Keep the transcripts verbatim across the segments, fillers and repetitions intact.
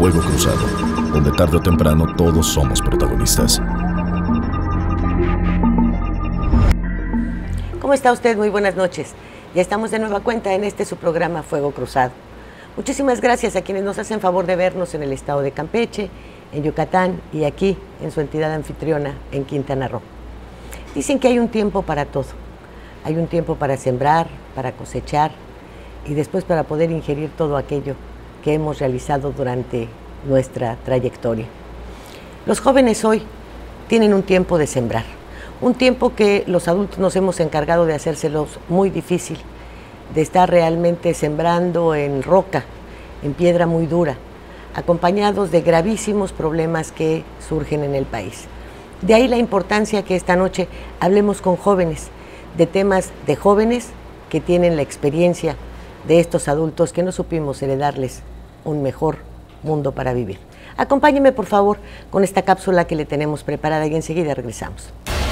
Fuego Cruzado, donde tarde o temprano todos somos protagonistas. ¿Cómo está usted? Muy buenas noches. Ya estamos de nueva cuenta en este su programa Fuego Cruzado. Muchísimas gracias a quienes nos hacen favor de vernos en el estado de Campeche, en Yucatán y aquí en su entidad anfitriona en Quintana Roo. Dicen que hay un tiempo para todo. Hay un tiempo para sembrar, para cosechar y después para poder ingerir todo aquello que hemos realizado durante nuestra trayectoria. Los jóvenes hoy tienen un tiempo de sembrar, un tiempo que los adultos nos hemos encargado de hacérselos muy difícil, de estar realmente sembrando en roca, en piedra muy dura, acompañados de gravísimos problemas que surgen en el país. De ahí la importancia que esta noche hablemos con jóvenes, de temas de jóvenes que tienen la experiencia de estos adultos que no supimos heredarles un mejor mundo para vivir. Acompáñeme por favor con esta cápsula que le tenemos preparada y enseguida regresamos.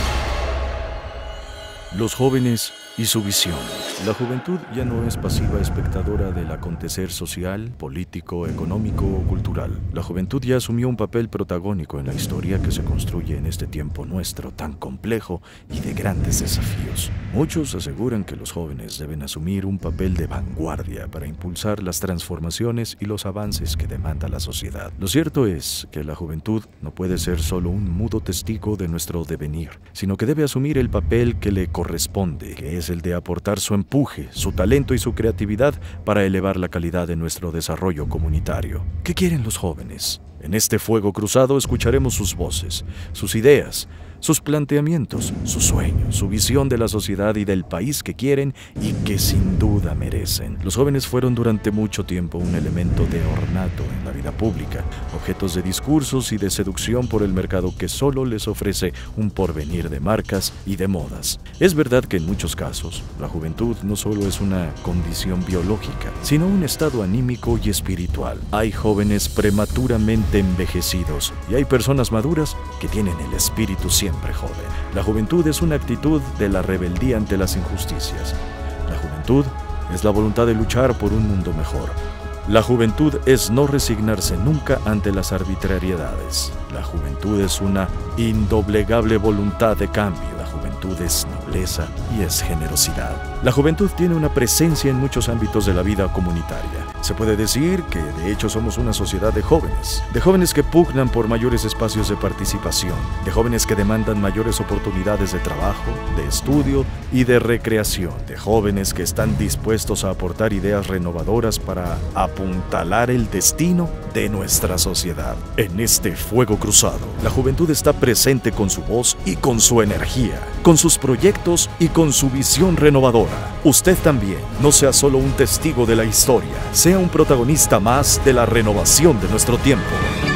Los jóvenes y su visión. La juventud ya no es pasiva espectadora del acontecer social, político, económico o cultural. La juventud ya asumió un papel protagónico en la historia que se construye en este tiempo nuestro tan complejo y de grandes desafíos. Muchos aseguran que los jóvenes deben asumir un papel de vanguardia para impulsar las transformaciones y los avances que demanda la sociedad. Lo cierto es que la juventud no puede ser solo un mudo testigo de nuestro devenir, sino que debe asumir el papel que le corresponde, que es el de aportar su empuje, su talento y su creatividad para elevar la calidad de nuestro desarrollo comunitario. ¿Qué quieren los jóvenes? En este Fuego Cruzado escucharemos sus voces, sus ideas, sus planteamientos, sus sueños, su visión de la sociedad y del país que quieren y que sin duda merecen. Los jóvenes fueron durante mucho tiempo un elemento de ornato en la vida pública, objetos de discursos y de seducción por el mercado que solo les ofrece un porvenir de marcas y de modas. Es verdad que en muchos casos, la juventud no solo es una condición biológica, sino un estado anímico y espiritual. Hay jóvenes prematuramente envejecidos y hay personas maduras que tienen el espíritu siempre joven. La juventud es una actitud de la rebeldía ante las injusticias. La juventud es la voluntad de luchar por un mundo mejor. La juventud es no resignarse nunca ante las arbitrariedades. La juventud es una indoblegable voluntad de cambio. La juventud es nobleza y es generosidad. La juventud tiene una presencia en muchos ámbitos de la vida comunitaria. Se puede decir que de hecho somos una sociedad de jóvenes, de jóvenes que pugnan por mayores espacios de participación, de jóvenes que demandan mayores oportunidades de trabajo, de estudio y de recreación, de jóvenes que están dispuestos a aportar ideas renovadoras para apuntalar el destino de nuestra sociedad. En este Fuego Cruzado, la juventud está presente con su voz y con su energía, con sus proyectos y con su visión renovadora. Usted también no sea solo un testigo de la historia, sea un protagonista más de la renovación de nuestro tiempo.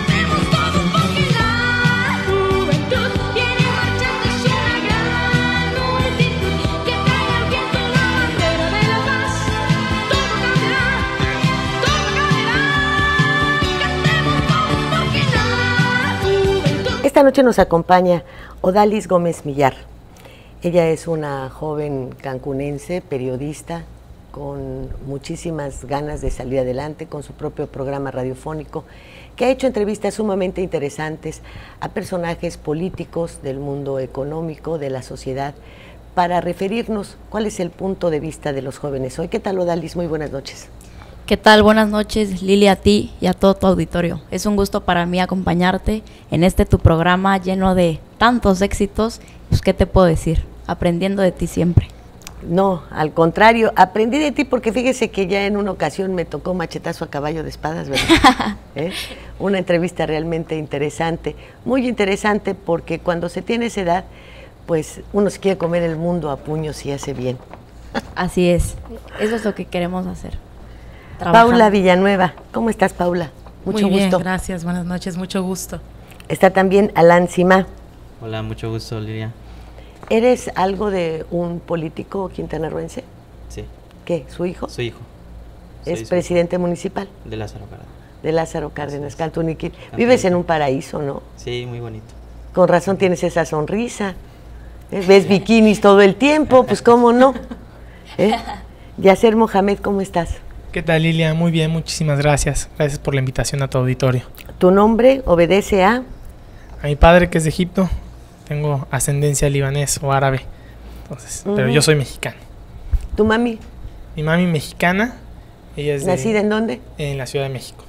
Esta noche nos acompaña Odalis Gómez Millar. Ella es una joven cancunense, periodista, con muchísimas ganas de salir adelante, con su propio programa radiofónico, que ha hecho entrevistas sumamente interesantes a personajes políticos del mundo económico, de la sociedad, para referirnos cuál es el punto de vista de los jóvenes hoy. ¿Qué tal, Odalis? Muy buenas noches. ¿Qué tal? Buenas noches, Lili, a ti y a todo tu auditorio. Es un gusto para mí acompañarte en este tu programa lleno de tantos éxitos. Pues, ¿qué te puedo decir? Aprendiendo de ti siempre. No, al contrario, aprendí de ti porque fíjese que ya en una ocasión me tocó machetazo a caballo de espadas, ¿verdad? ¿Eh? Una entrevista realmente interesante, muy interesante porque cuando se tiene esa edad, pues uno se quiere comer el mundo a puños y hace bien. Así es, eso es lo que queremos hacer. Trabajando. Paula Villanueva, ¿cómo estás, Paula? Mucho Muy bien, gusto. Gracias, buenas noches, mucho gusto. Está también Alan Sima. Hola, mucho gusto, Lilia. ¿Eres algo de un político quintanarroense? Sí. ¿Qué? ¿Su hijo? Su hijo. ¿Es Soy su presidente hijo. municipal? De Lázaro Cárdenas. De Lázaro Cárdenas, es. Cantuniquil. Cantuniquil. Vives en un paraíso, ¿no? Sí, muy bonito. Con razón tienes esa sonrisa. ¿Eh? Ves bikinis todo el tiempo, pues cómo no. ¿Eh? Yasser Mohamed, ¿cómo estás? ¿Qué tal, Lilia? Muy bien, muchísimas gracias. Gracias por la invitación a tu auditorio. ¿Tu nombre obedece a? A mi padre, que es de Egipto, tengo ascendencia libanés o árabe, entonces, uh-huh. pero yo soy mexicano. ¿Tu mami? Mi mami mexicana, ella es ¿Nacida de, en dónde? En la Ciudad de México.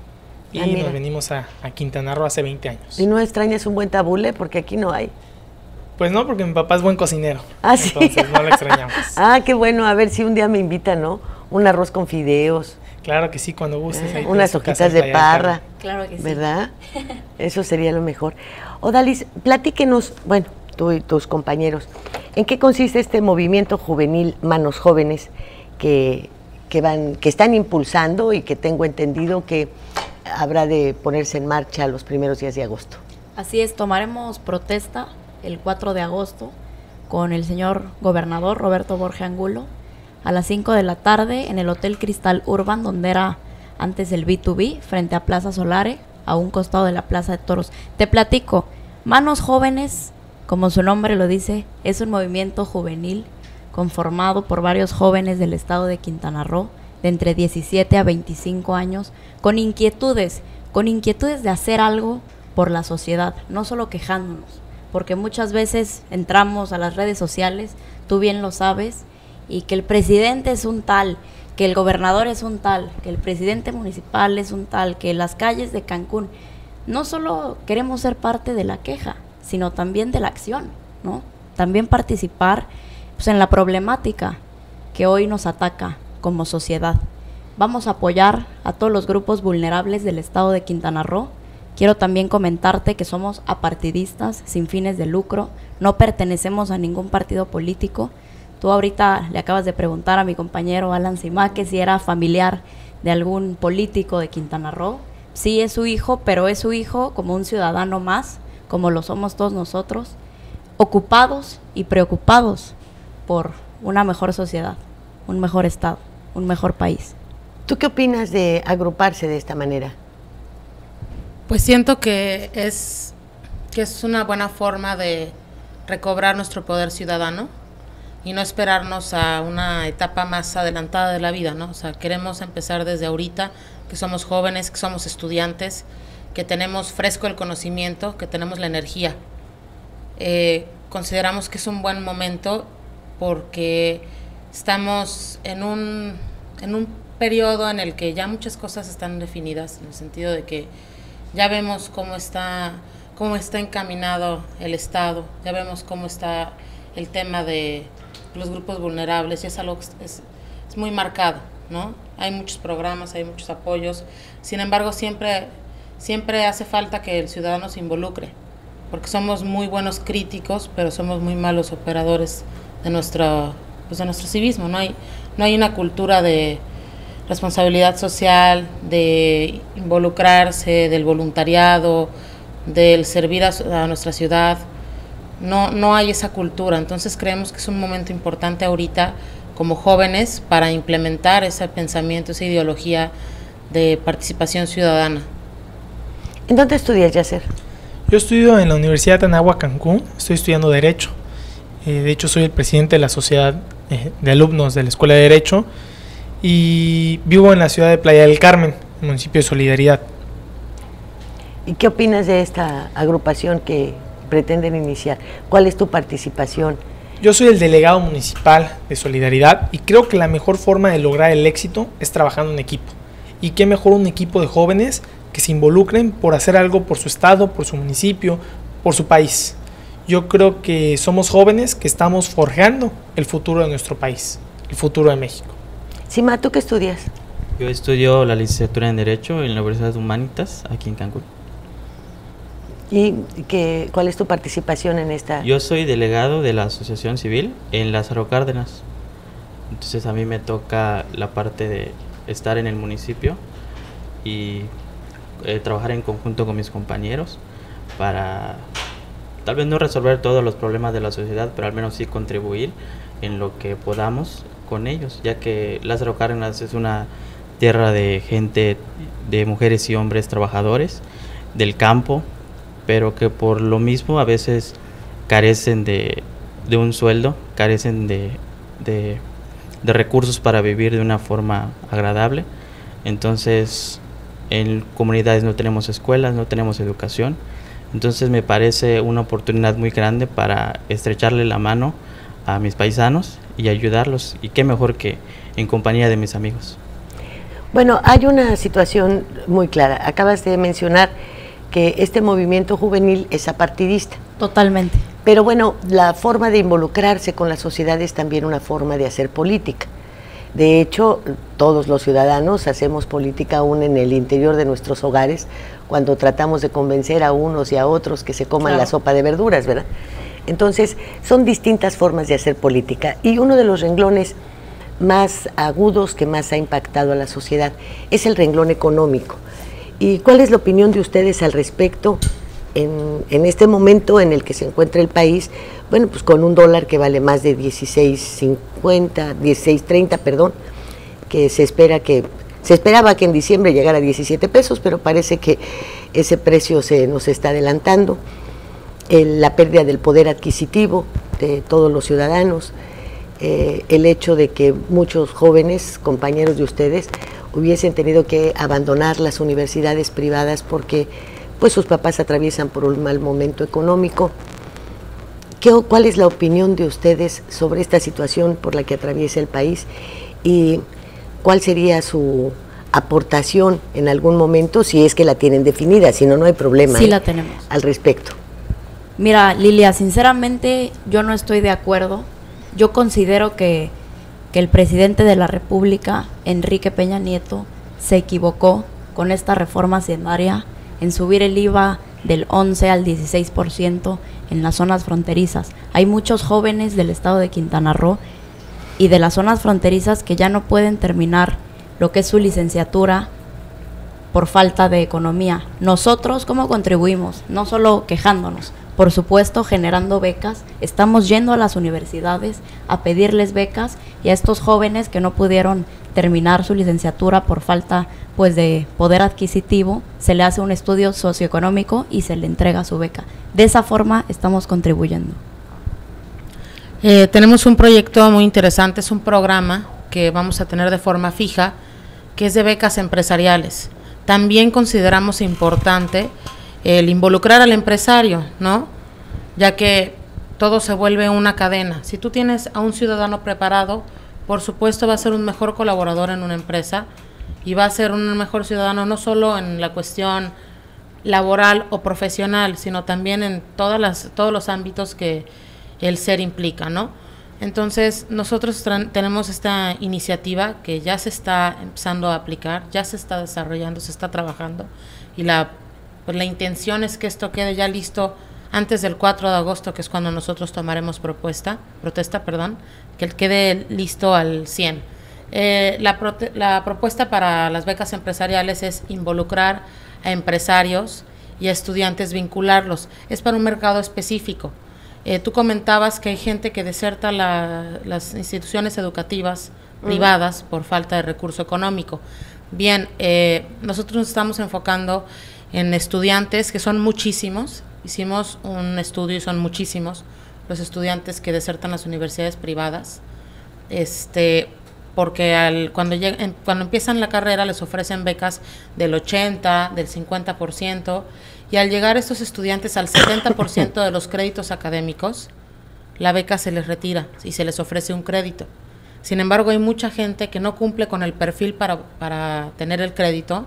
Y ah, nos venimos a, a Quintana Roo hace veinte años. ¿Y no extrañas un buen tabule? Porque aquí no hay. Pues no, porque mi papá es buen cocinero. Ah, sí. Entonces no lo extrañamos. Ah, qué bueno. A ver si un día me invitan, ¿no? Un arroz con fideos. Claro que sí, cuando gustes. Ah, unas hojitas de parra. Claro que sí. ¿Verdad? Eso sería lo mejor. Odalis, platíquenos, bueno, tú y tus compañeros, ¿en qué consiste este movimiento juvenil Manos Jóvenes que, que, van, que están impulsando y que tengo entendido que habrá de ponerse en marcha los primeros días de agosto? Así es, tomaremos protesta el cuatro de agosto con el señor gobernador Roberto Borge Angulo a las cinco de la tarde en el Hotel Cristal Urban, donde era antes el B dos B, frente a Plaza Solare, a un costado de la Plaza de Toros. Te platico, Manos Jóvenes, como su nombre lo dice, es un movimiento juvenil conformado por varios jóvenes del estado de Quintana Roo, de entre diecisiete a veinticinco años, con inquietudes, con inquietudes de hacer algo por la sociedad, no solo quejándonos, porque muchas veces entramos a las redes sociales, tú bien lo sabes, y que el presidente es un tal, que el gobernador es un tal, que el presidente municipal es un tal, que las calles de Cancún, no solo queremos ser parte de la queja, sino también de la acción, ¿no? También participar pues, en la problemática que hoy nos ataca como sociedad. Vamos a apoyar a todos los grupos vulnerables del estado de Quintana Roo. Quiero también comentarte que somos apartidistas, sin fines de lucro, no pertenecemos a ningún partido político. Tú ahorita le acabas de preguntar a mi compañero Alan Simaque si era familiar de algún político de Quintana Roo. Sí, es su hijo, pero es su hijo como un ciudadano más, como lo somos todos nosotros, ocupados y preocupados por una mejor sociedad, un mejor estado, un mejor país. ¿Tú qué opinas de agruparse de esta manera? Pues siento que es, que es una buena forma de recobrar nuestro poder ciudadano y no esperarnos a una etapa más adelantada de la vida, ¿no? O sea, queremos empezar desde ahorita, que somos jóvenes, que somos estudiantes, que tenemos fresco el conocimiento, que tenemos la energía. Eh, consideramos que es un buen momento porque estamos en un, en un periodo en el que ya muchas cosas están definidas, en el sentido de que ya vemos cómo está, cómo está encaminado el Estado, ya vemos cómo está el tema de los grupos vulnerables, y es algo que es, es muy marcado, ¿no? Hay muchos programas, hay muchos apoyos, sin embargo siempre, siempre hace falta que el ciudadano se involucre, porque somos muy buenos críticos, pero somos muy malos operadores de nuestro, pues de nuestro civismo, no hay, no hay una cultura de responsabilidad social, de involucrarse, del voluntariado, del servir a, a nuestra ciudad. No, no hay esa cultura, entonces creemos que es un momento importante ahorita como jóvenes para implementar ese pensamiento, esa ideología de participación ciudadana. ¿En dónde estudias, Yasser? Yo estudio en la Universidad de Anáhuac, Cancún, estoy estudiando Derecho. Eh, de hecho, soy el presidente de la Sociedad eh, de Alumnos de la Escuela de Derecho y vivo en la ciudad de Playa del Carmen, municipio de Solidaridad. ¿Y qué opinas de esta agrupación que pretenden iniciar? ¿Cuál es tu participación? Yo soy el delegado municipal de Solidaridad y creo que la mejor forma de lograr el éxito es trabajando en equipo. Y qué mejor un equipo de jóvenes que se involucren por hacer algo por su estado, por su municipio, por su país. Yo creo que somos jóvenes que estamos forjando el futuro de nuestro país, el futuro de México. Sima, ¿tú qué estudias? Yo estudio la licenciatura en Derecho en la Universidad de Humanitas, aquí en Cancún. ¿Y qué, cuál es tu participación en esta? Yo soy delegado de la Asociación Civil en Lázaro Cárdenas. Entonces a mí me toca la parte de estar en el municipio y eh, trabajar en conjunto con mis compañeros para tal vez no resolver todos los problemas de la sociedad, pero al menos sí contribuir en lo que podamos con ellos, ya que Lázaro Cárdenas es una tierra de gente, de mujeres y hombres trabajadores del campo, pero que por lo mismo a veces carecen de, de un sueldo, carecen de, de de recursos para vivir de una forma agradable. Entonces, en comunidades no tenemos escuelas, no tenemos educación. Entonces me parece una oportunidad muy grande para estrecharle la mano a mis paisanos y ayudarlos, y qué mejor que en compañía de mis amigos. Bueno, hay una situación muy clara. Acabas de mencionar que este movimiento juvenil es apartidista. Totalmente. Pero bueno, la forma de involucrarse con la sociedad es también una forma de hacer política. De hecho, todos los ciudadanos hacemos política aún en el interior de nuestros hogares, cuando tratamos de convencer a unos y a otros que se coman claro. la sopa de verduras, ¿verdad? Entonces, son distintas formas de hacer política, y uno de los renglones más agudos que más ha impactado a la sociedad es el renglón económico. ¿Y cuál es la opinión de ustedes al respecto en, en este momento en el que se encuentra el país? Bueno, pues con un dólar que vale más de dieciséis cincuenta, dieciséis treinta, perdón, que se espera que se esperaba que en diciembre llegara a diecisiete pesos, pero parece que ese precio se nos está adelantando. El, la pérdida del poder adquisitivo de todos los ciudadanos, eh, el hecho de que muchos jóvenes, compañeros de ustedes, hubiesen tenido que abandonar las universidades privadas porque pues sus papás atraviesan por un mal momento económico. ¿Qué, ¿Cuál es la opinión de ustedes sobre esta situación por la que atraviesa el país, y cuál sería su aportación en algún momento, si es que la tienen definida? Si no, no hay problema. Sí, ¿eh? la tenemos. Al respecto. Mira, Lilia, sinceramente yo no estoy de acuerdo. Yo considero que, que el presidente de la República, Enrique Peña Nieto, se equivocó con esta reforma hacendaria en subir el I V A del once al dieciséis por ciento en las zonas fronterizas. Hay muchos jóvenes del estado de Quintana Roo y de las zonas fronterizas que ya no pueden terminar lo que es su licenciatura por falta de economía. Nosotros, ¿cómo contribuimos? No solo quejándonos, por supuesto generando becas. Estamos yendo a las universidades a pedirles becas, y a estos jóvenes que no pudieron terminar su licenciatura por falta pues de poder adquisitivo, se le hace un estudio socioeconómico y se le entrega su beca. De esa forma estamos contribuyendo. Eh, tenemos un proyecto muy interesante, es un programa que vamos a tener de forma fija, que es de becas empresariales. También consideramos importante el involucrar al empresario, ¿no? Ya que todo se vuelve una cadena. Si tú tienes a un ciudadano preparado, por supuesto va a ser un mejor colaborador en una empresa, y va a ser un mejor ciudadano no solo en la cuestión laboral o profesional, sino también en todas las, todos los ámbitos que el ser implica, ¿no? Entonces, nosotros tenemos esta iniciativa que ya se está empezando a aplicar, ya se está desarrollando, se está trabajando, y la, pues la intención es que esto quede ya listo antes del cuatro de agosto, que es cuando nosotros tomaremos propuesta, protesta, perdón, que quede listo al cien. Eh, la, prote la propuesta para las becas empresariales es involucrar a empresarios y a estudiantes, vincularlos. Es para un mercado específico. Eh, tú comentabas que hay gente que deserta la, las instituciones educativas uh-huh. privadas por falta de recurso económico. Bien, eh, nosotros nos estamos enfocando en estudiantes, que son muchísimos. Hicimos un estudio y son muchísimos los estudiantes que desertan las universidades privadas, este, porque al, cuando, llegan, cuando empiezan la carrera les ofrecen becas del ochenta, del cincuenta por ciento, y al llegar estos estudiantes al setenta por ciento de los créditos académicos, la beca se les retira y se les ofrece un crédito. Sin embargo, hay mucha gente que no cumple con el perfil para, para tener el crédito,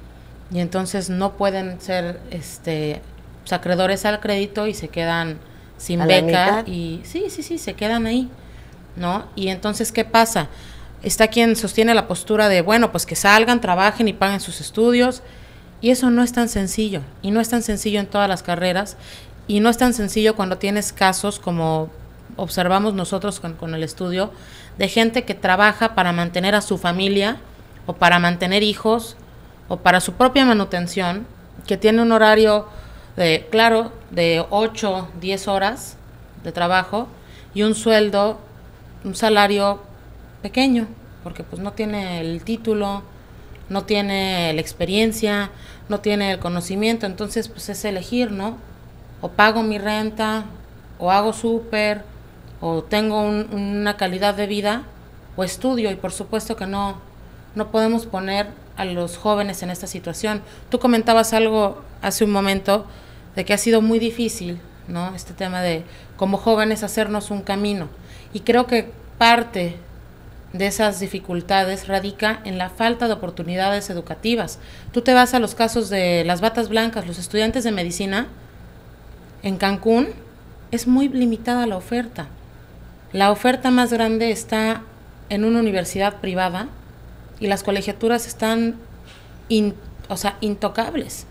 y entonces no pueden ser este, pues, acreedores al crédito y se quedan sin beca, y sí, sí, sí, se quedan ahí, ¿no? Y entonces, ¿qué pasa? Está quien sostiene la postura de, bueno, pues que salgan, trabajen y paguen sus estudios, y eso no es tan sencillo, y no es tan sencillo en todas las carreras, y no es tan sencillo cuando tienes casos como observamos nosotros con, con el estudio, de gente que trabaja para mantener a su familia, o para mantener hijos, o para su propia manutención, que tiene un horario de, claro, de ocho, diez horas de trabajo, y un sueldo, un salario pequeño, porque pues no tiene el título, no tiene la experiencia, no tiene el conocimiento. Entonces pues es elegir, ¿no? O pago mi renta, o hago súper, o tengo un, una calidad de vida, o estudio, y por supuesto que no, no podemos poner a los jóvenes en esta situación. Tú comentabas algo hace un momento de que ha sido muy difícil, ¿no?, este tema de como jóvenes hacernos un camino, y creo que parte de esas dificultades radica en la falta de oportunidades educativas. Tú te vas a los casos de las batas blancas, los estudiantes de medicina en Cancún, es muy limitada la oferta. La oferta más grande está en una universidad privada y las colegiaturas están in, o sea, intocables.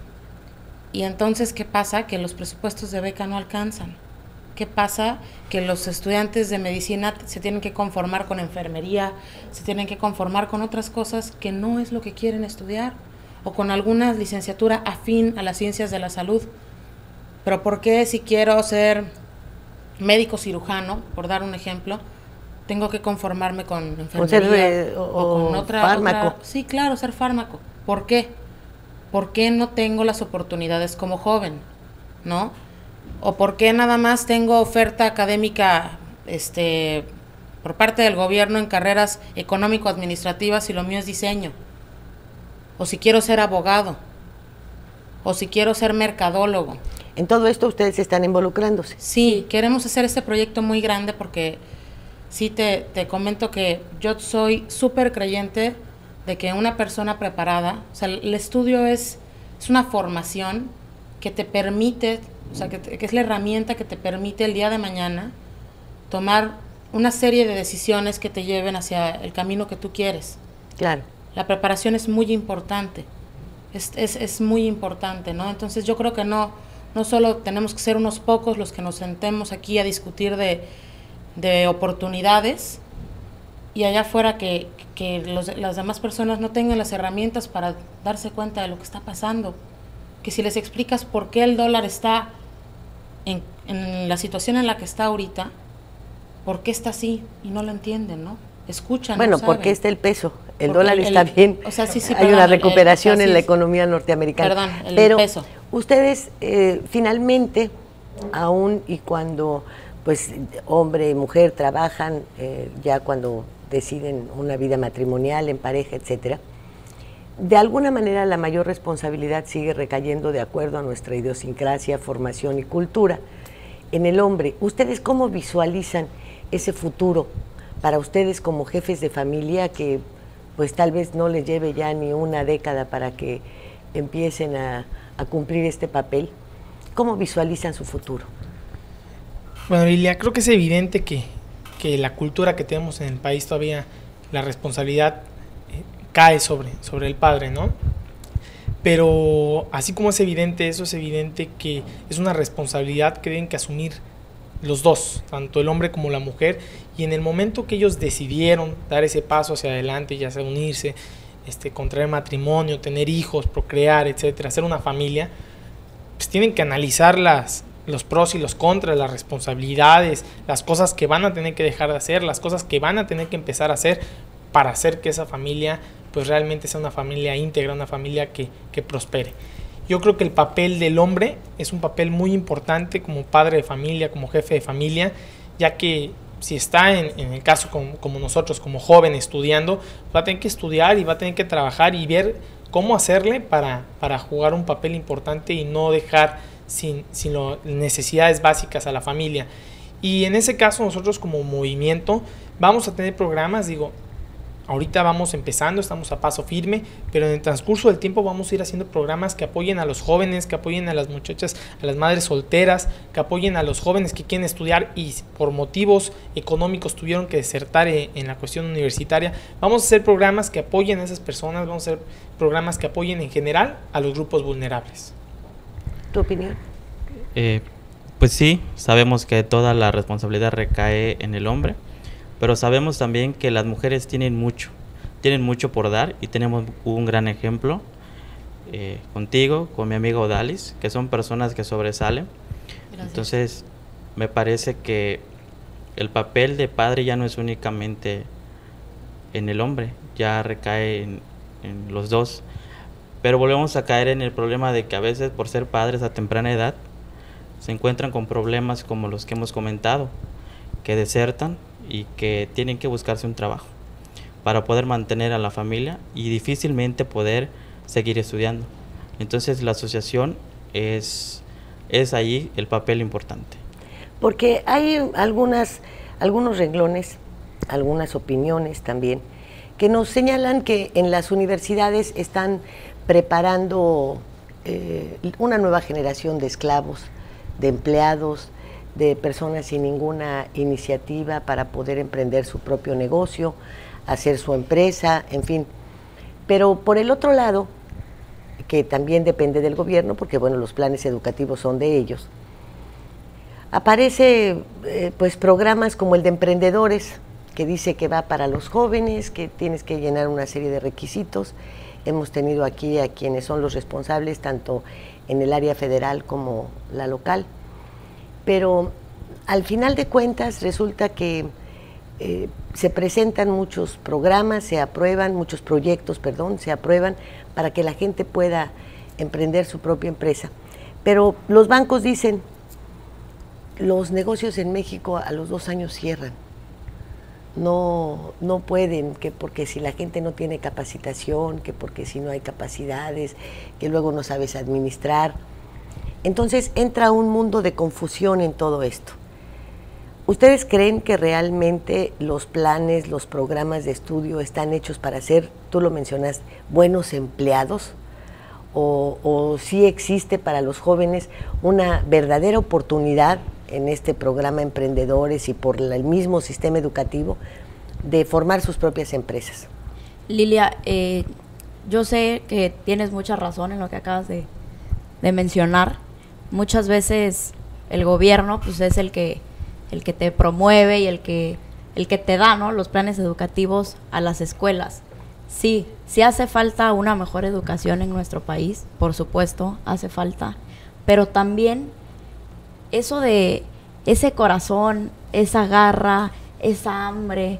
Y entonces, ¿qué pasa? Que los presupuestos de beca no alcanzan. ¿Qué pasa? Que los estudiantes de medicina se tienen que conformar con enfermería, se tienen que conformar con otras cosas que no es lo que quieren estudiar, o con alguna licenciatura afín a las ciencias de la salud. Pero ¿por qué si quiero ser médico cirujano, por dar un ejemplo, tengo que conformarme con enfermería ser, eh, o, o con otra, fármaco? Otra, sí, claro, ser fármaco. ¿Por qué? ¿Por qué no tengo las oportunidades como joven? ¿No? ¿O por qué nada más tengo oferta académica este, por parte del gobierno en carreras económico-administrativas y lo mío es diseño? O si quiero ser abogado, o si quiero ser mercadólogo. En todo esto ustedes están involucrándose. Sí, queremos hacer este proyecto muy grande porque sí te, te comento que yo soy súper creyente de que una persona preparada, o sea, el estudio es, es una formación que te permite, o sea, que, te, que es la herramienta que te permite el día de mañana tomar una serie de decisiones que te lleven hacia el camino que tú quieres. Claro. La preparación es muy importante, es, es, es muy importante, ¿no? Entonces yo creo que no, no solo tenemos que ser unos pocos los que nos sentemos aquí a discutir de, de oportunidades y allá afuera que, que los, las demás personas no tengan las herramientas para darse cuenta de lo que está pasando. Que si les explicas por qué el dólar está en, en la situación en la que está ahorita, por qué está así, y no lo entienden, ¿no? Escuchan. Bueno, no ¿por qué está el peso? El porque dólar el, está bien. O sea, sí, sí, hay perdón, una recuperación el, el, o sea, en la sí, economía norteamericana. Perdón, el Pero peso. Ustedes eh, finalmente, aún y cuando pues hombre y mujer trabajan, eh, ya cuando deciden una vida matrimonial, en pareja, etcétera, de alguna manera la mayor responsabilidad sigue recayendo, de acuerdo a nuestra idiosincrasia, formación y cultura, en el hombre. ¿Ustedes cómo visualizan ese futuro para ustedes como jefes de familia, que pues tal vez no les lleve ya ni una década para que empiecen a, a cumplir este papel? ¿Cómo visualizan su futuro? Bueno, Lilia, creo que es evidente que, que la cultura que tenemos en el país todavía, la responsabilidad eh, cae sobre, sobre el padre, ¿no? Pero así como es evidente eso, es evidente que es una responsabilidad que deben que asumir los dos, tanto el hombre como la mujer, y en el momento que ellos decidieron dar ese paso hacia adelante, ya sea unirse, este, contraer matrimonio, tener hijos, procrear, etcétera, hacer una familia, pues tienen que analizar las, los pros y los contras, las responsabilidades, las cosas que van a tener que dejar de hacer, las cosas que van a tener que empezar a hacer para hacer que esa familia pues realmente sea una familia íntegra, una familia que, que prospere. Yo creo que el papel del hombre es un papel muy importante como padre de familia, como jefe de familia, ya que si está en, en el caso como, como nosotros, como joven estudiando, va a tener que estudiar y va a tener que trabajar y ver cómo hacerle para, para jugar un papel importante y no dejar sin, sin lo, necesidades básicas a la familia. Y en ese caso nosotros como movimiento vamos a tener programas, digo, ahorita vamos empezando, estamos a paso firme, pero en el transcurso del tiempo vamos a ir haciendo programas que apoyen a los jóvenes, que apoyen a las muchachas, a las madres solteras, que apoyen a los jóvenes que quieren estudiar y por motivos económicos tuvieron que desertar en la cuestión universitaria. Vamos a hacer programas que apoyen a esas personas, vamos a hacer programas que apoyen en general a los grupos vulnerables. ¿Tu opinión? Eh, pues sí, sabemos que toda la responsabilidad recae en el hombre, pero sabemos también que las mujeres tienen mucho, tienen mucho por dar, y tenemos un gran ejemplo eh, contigo, con mi amigo Odalis, que son personas que sobresalen. Gracias. Entonces, me parece que el papel de padre ya no es únicamente en el hombre, ya recae en, en los dos. Pero volvemos a caer en el problema de que a veces, por ser padres a temprana edad, se encuentran con problemas como los que hemos comentado, que desertan y que tienen que buscarse un trabajo para poder mantener a la familia y difícilmente poder seguir estudiando. Entonces la asociación es, es ahí el papel importante. Porque hay algunas, algunos renglones, algunas opiniones también, que nos señalan que en las universidades están preparando eh, una nueva generación de esclavos, de empleados, de personas sin ninguna iniciativa para poder emprender su propio negocio, hacer su empresa, en fin. Pero por el otro lado, que también depende del gobierno, porque bueno, los planes educativos son de ellos, aparece eh, pues programas como el de emprendedores, que dice que va para los jóvenes, que tienes que llenar una serie de requisitos. Hemos tenido aquí a quienes son los responsables, tanto en el área federal como la local. Pero al final de cuentas resulta que eh, se presentan muchos programas, se aprueban, muchos proyectos, perdón, se aprueban para que la gente pueda emprender su propia empresa. Pero los bancos dicen, los negocios en México a los dos años cierran. No, no pueden, que porque si la gente no tiene capacitación, que porque si no hay capacidades, que luego no sabes administrar. Entonces entra un mundo de confusión en todo esto. ¿Ustedes creen que realmente los planes, los programas de estudio están hechos para ser, tú lo mencionas, buenos empleados? ¿O, o sí existe para los jóvenes una verdadera oportunidad en este programa Emprendedores y por el mismo sistema educativo de formar sus propias empresas? Lilia, eh, yo sé que tienes mucha razón en lo que acabas de, de mencionar. Muchas veces el gobierno pues es el que el que te promueve y el que el que te da, ¿no?, los planes educativos a las escuelas. Sí, sí hace falta una mejor educación en nuestro país, por supuesto, hace falta, pero también eso de ese corazón, esa garra, esa hambre,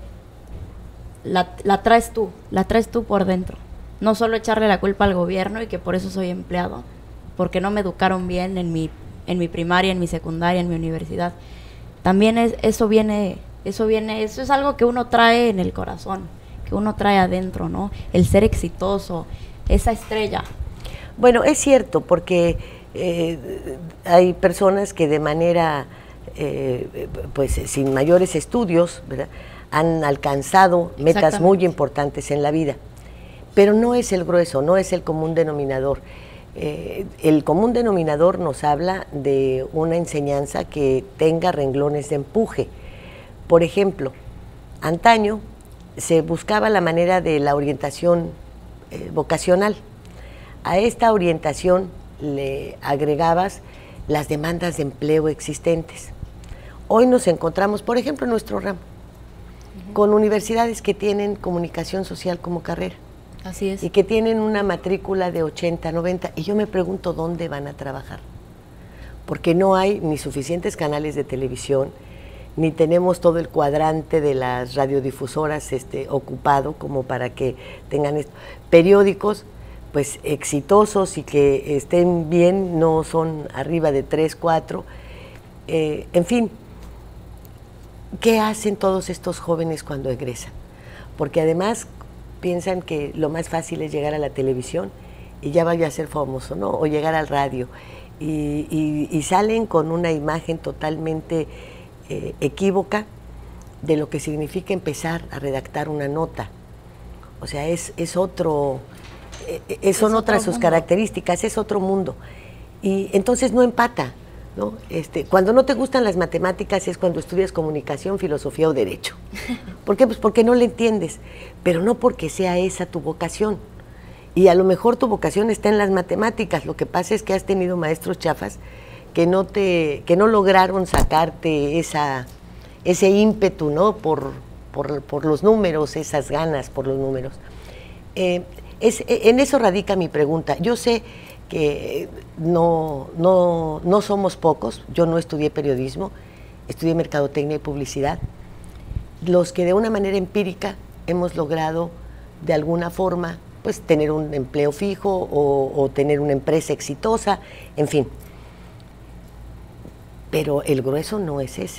la, la traes tú, la traes tú por dentro. No solo echarle la culpa al gobierno y que por eso soy empleado, porque no me educaron bien en mi, en mi primaria, en mi secundaria, en mi universidad. También es, eso viene, eso viene, eso es algo que uno trae en el corazón, que uno trae adentro, ¿no? El ser exitoso, esa estrella. Bueno, es cierto, porque eh, hay personas que de manera, eh, pues sin mayores estudios, ¿verdad?, han alcanzado metas muy importantes en la vida. Pero no es el grueso, no es el común denominador. Eh, el común denominador nos habla de una enseñanza que tenga renglones de empuje. Por ejemplo, antaño se buscaba la manera de la orientación eh, vocacional. A esta orientación le agregabas las demandas de empleo existentes. Hoy nos encontramos, por ejemplo, en nuestro ramo, uh-huh, con universidades que tienen comunicación social como carrera. Así es. Y que tienen una matrícula de ochenta, noventa, y yo me pregunto dónde van a trabajar. Porque no hay ni suficientes canales de televisión, ni tenemos todo el cuadrante de las radiodifusoras este, ocupado como para que tengan esto. Periódicos pues exitosos y que estén bien, no son arriba de tres, cuatro. Eh, en fin, ¿qué hacen todos estos jóvenes cuando egresan? Porque además piensan que lo más fácil es llegar a la televisión y ya vaya a ser famoso, ¿no? O llegar al radio. Y, y, y salen con una imagen totalmente eh, equívoca de lo que significa empezar a redactar una nota. O sea, es, es otro, eh, son es otras otro sus mundo. Características, es otro mundo. Y entonces no empata, ¿no? Este, cuando no te gustan las matemáticas es cuando estudias comunicación, filosofía o derecho. ¿Por qué? Pues porque no le entiendes, pero no porque sea esa tu vocación. Y a lo mejor tu vocación está en las matemáticas, lo que pasa es que has tenido maestros chafas que no te, que no lograron sacarte esa, ese ímpetu, ¿no?, por, por, por los números, esas ganas por los números. Eh, es, en eso radica mi pregunta. Yo sé que no, no, no somos pocos, yo no estudié periodismo, estudié mercadotecnia y publicidad, los que de una manera empírica hemos logrado de alguna forma pues tener un empleo fijo o, o tener una empresa exitosa, en fin. Pero el grueso no es ese.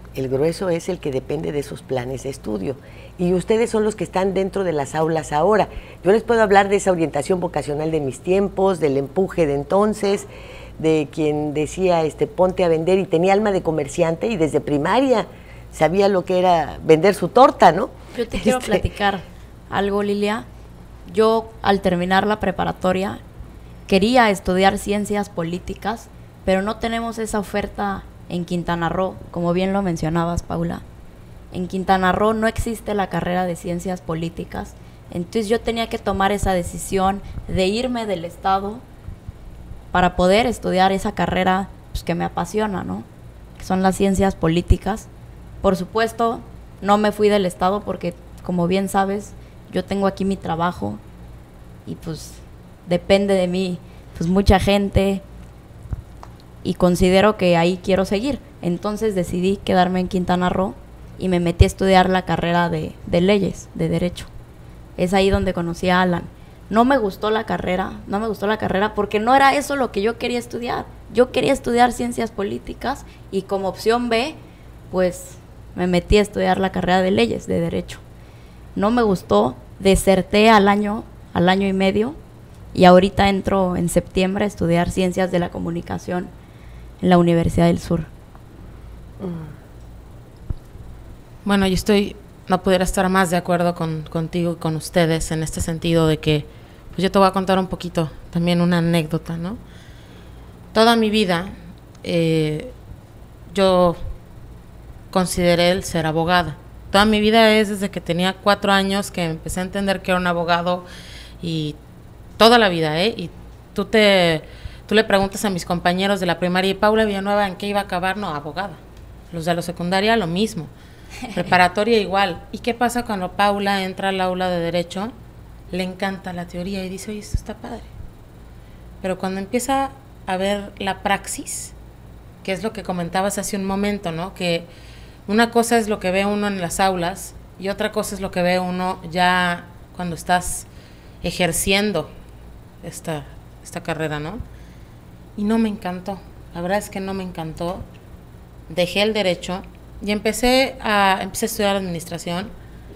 el grueso es el que depende de esos planes de estudio. Y ustedes son los que están dentro de las aulas ahora. Yo les puedo hablar de esa orientación vocacional de mis tiempos, del empuje de entonces, de quien decía, este, ponte a vender, y tenía alma de comerciante, y desde primaria sabía lo que era vender su torta, ¿no? Yo te quiero Este, platicar algo, Lilia. Yo, al terminar la preparatoria, quería estudiar ciencias políticas, pero no tenemos esa oferta en Quintana Roo, como bien lo mencionabas, Paula. En Quintana Roo no existe la carrera de ciencias políticas, entonces yo tenía que tomar esa decisión de irme del estado para poder estudiar esa carrera, pues, que me apasiona, ¿no? Que son las ciencias políticas. Por supuesto, no me fui del estado porque, como bien sabes, yo tengo aquí mi trabajo y pues depende de mí pues mucha gente, y considero que ahí quiero seguir. Entonces decidí quedarme en Quintana Roo y me metí a estudiar la carrera de, de leyes, de derecho. Es ahí donde conocí a Alan. No me gustó la carrera, no me gustó la carrera porque no era eso lo que yo quería estudiar. Yo quería estudiar ciencias políticas y como opción B, pues me metí a estudiar la carrera de leyes, de derecho. No me gustó, deserté al año, al año y medio, y ahorita entro en septiembre a estudiar ciencias de la comunicación en la Universidad del Sur. Bueno, yo estoy, no pudiera estar más de acuerdo con, contigo y con ustedes en este sentido de que, pues yo te voy a contar un poquito, también una anécdota, ¿no? Toda mi vida eh, yo consideré el ser abogada. Toda mi vida es desde que tenía cuatro años que empecé a entender que era un abogado, y toda la vida, ¿eh? Y tú te, tú le preguntas a mis compañeros de la primaria, y Paula Villanueva, ¿en qué iba a acabar? No, abogada. Los de la secundaria, lo mismo. Preparatoria igual. ¿Y qué pasa cuando Paula entra al aula de Derecho? Le encanta la teoría y dice, oye, esto está padre. Pero cuando empieza a ver la praxis, que es lo que comentabas hace un momento, ¿no? Que una cosa es lo que ve uno en las aulas y otra cosa es lo que ve uno ya cuando estás ejerciendo esta, esta carrera, ¿no? Y no me encantó, la verdad es que no me encantó. Dejé el derecho y empecé a, empecé a estudiar administración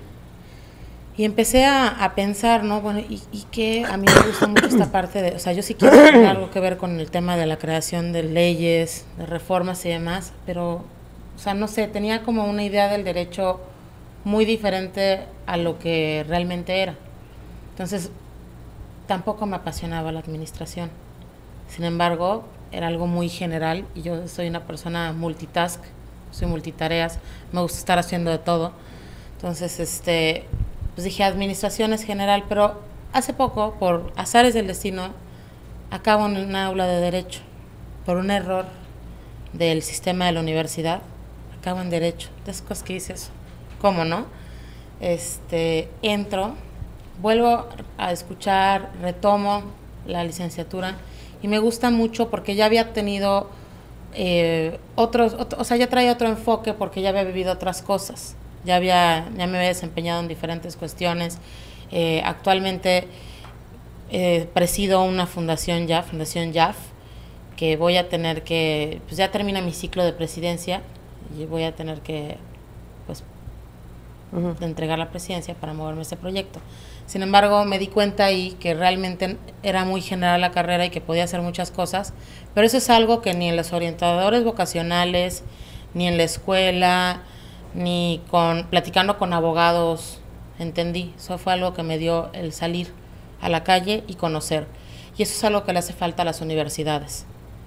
y empecé a, a pensar, ¿no? Bueno, y, y que a mí me gusta mucho esta parte de, o sea, yo sí quiero tener algo que ver con el tema de la creación de leyes, de reformas y demás, pero, o sea, no sé, tenía como una idea del derecho muy diferente a lo que realmente era. Entonces, tampoco me apasionaba la administración. Sin embargo, era algo muy general y yo soy una persona multitask, soy multitareas, me gusta estar haciendo de todo. Entonces, este, pues dije, administración es general, pero hace poco, por azares del destino, acabo en una aula de derecho, por un error del sistema de la universidad, acabo en derecho. De esas cosas que dices, ¿cómo no? Este, entro, vuelvo a escuchar, retomo la licenciatura y me gusta mucho porque ya había tenido eh, otros, otro, o sea, ya traía otro enfoque porque ya había vivido otras cosas, ya había, ya me había desempeñado en diferentes cuestiones. Eh, actualmente eh, presido una fundación ya, Fundación Y A F, que voy a tener que, pues ya termina mi ciclo de presidencia y voy a tener que, pues, uh-huh. de entregar la presidencia para moverme a ese proyecto. Sin embargo, me di cuenta ahí que realmente era muy general la carrera y que podía hacer muchas cosas, pero eso es algo que ni en los orientadores vocacionales, ni en la escuela, ni con platicando con abogados entendí. Eso fue algo que me dio el salir a la calle y conocer. Y eso es algo que le hace falta a las universidades.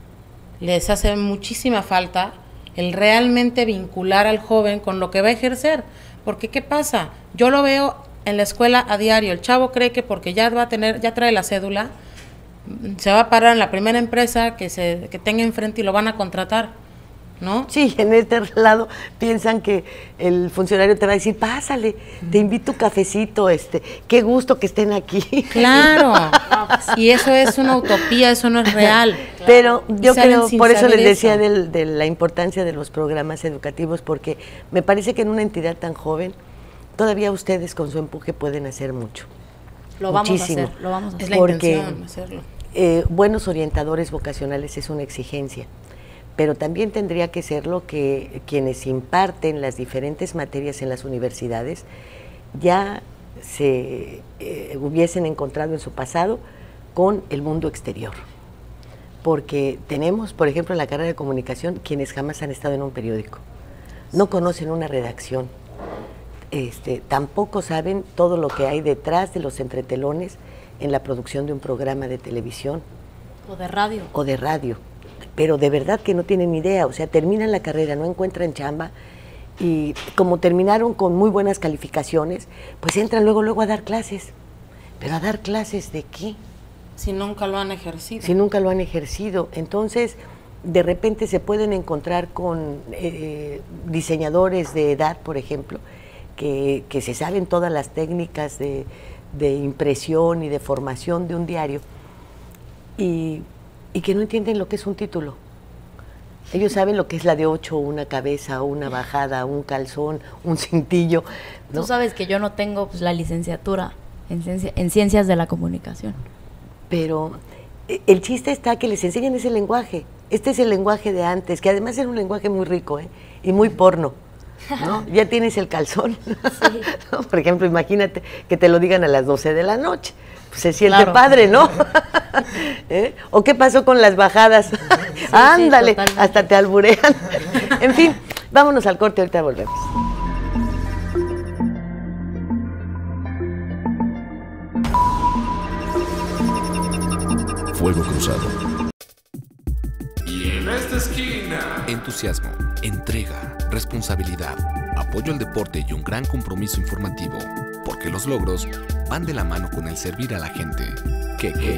Les hace muchísima falta el realmente vincular al joven con lo que va a ejercer. Porque, ¿qué pasa? Yo lo veo en la escuela a diario. El chavo cree que porque ya va a tener, ya trae la cédula, se va a parar en la primera empresa que se que tenga enfrente y lo van a contratar, ¿no? Sí, en este lado piensan que el funcionario te va a decir, pásale, te invito un cafecito, este, qué gusto que estén aquí. Claro, y eso es una utopía, eso no es real. Pero yo creo, por eso les decía del, de la importancia de los programas educativos, porque me parece que en una entidad tan joven, todavía ustedes con su empuje pueden hacer mucho. Lo vamos Muchísimo, a hacer, lo vamos a hacer. Es la porque, intención hacerlo. Eh, buenos orientadores vocacionales es una exigencia, pero también tendría que serlo que quienes imparten las diferentes materias en las universidades ya se eh, hubiesen encontrado en su pasado con el mundo exterior. Porque tenemos, por ejemplo, en la carrera de comunicación, quienes jamás han estado en un periódico, no conocen una redacción, este, tampoco saben todo lo que hay detrás de los entretelones en la producción de un programa de televisión. O de radio. O de radio, pero de verdad que no tienen idea, o sea, terminan la carrera, no encuentran chamba, y como terminaron con muy buenas calificaciones, pues entran luego, luego a dar clases. ¿Pero a dar clases de qué? Si nunca lo han ejercido. Si nunca lo han ejercido. Entonces, de repente se pueden encontrar con eh, diseñadores de edad, por ejemplo, que, que se saben todas las técnicas de, de impresión y de formación de un diario, y, y que no entienden lo que es un título. Ellos saben lo que es la de ocho, una cabeza, una bajada, un calzón, un cintillo, ¿no? Tú sabes que yo no tengo pues, la licenciatura en, ciencia, en ciencias de la comunicación. Pero el chiste está que les enseñan ese lenguaje. Este es el lenguaje de antes, que además era un lenguaje muy rico, ¿eh? Y muy porno, ¿no? Ya tienes el calzón. Sí. ¿No? Por ejemplo, imagínate que te lo digan a las doce de la noche. Pues se siente claro. Padre, ¿no? ¿Eh? ¿O qué pasó con las bajadas? Sí, ándale, sí, hasta te alburean. En fin, vámonos al corte, ahorita volvemos. Fuego Cruzado. Y en esta esquina, entusiasmo, entrega, responsabilidad, apoyo al deporte y un gran compromiso informativo, porque los logros van de la mano con el servir a la gente. Que que.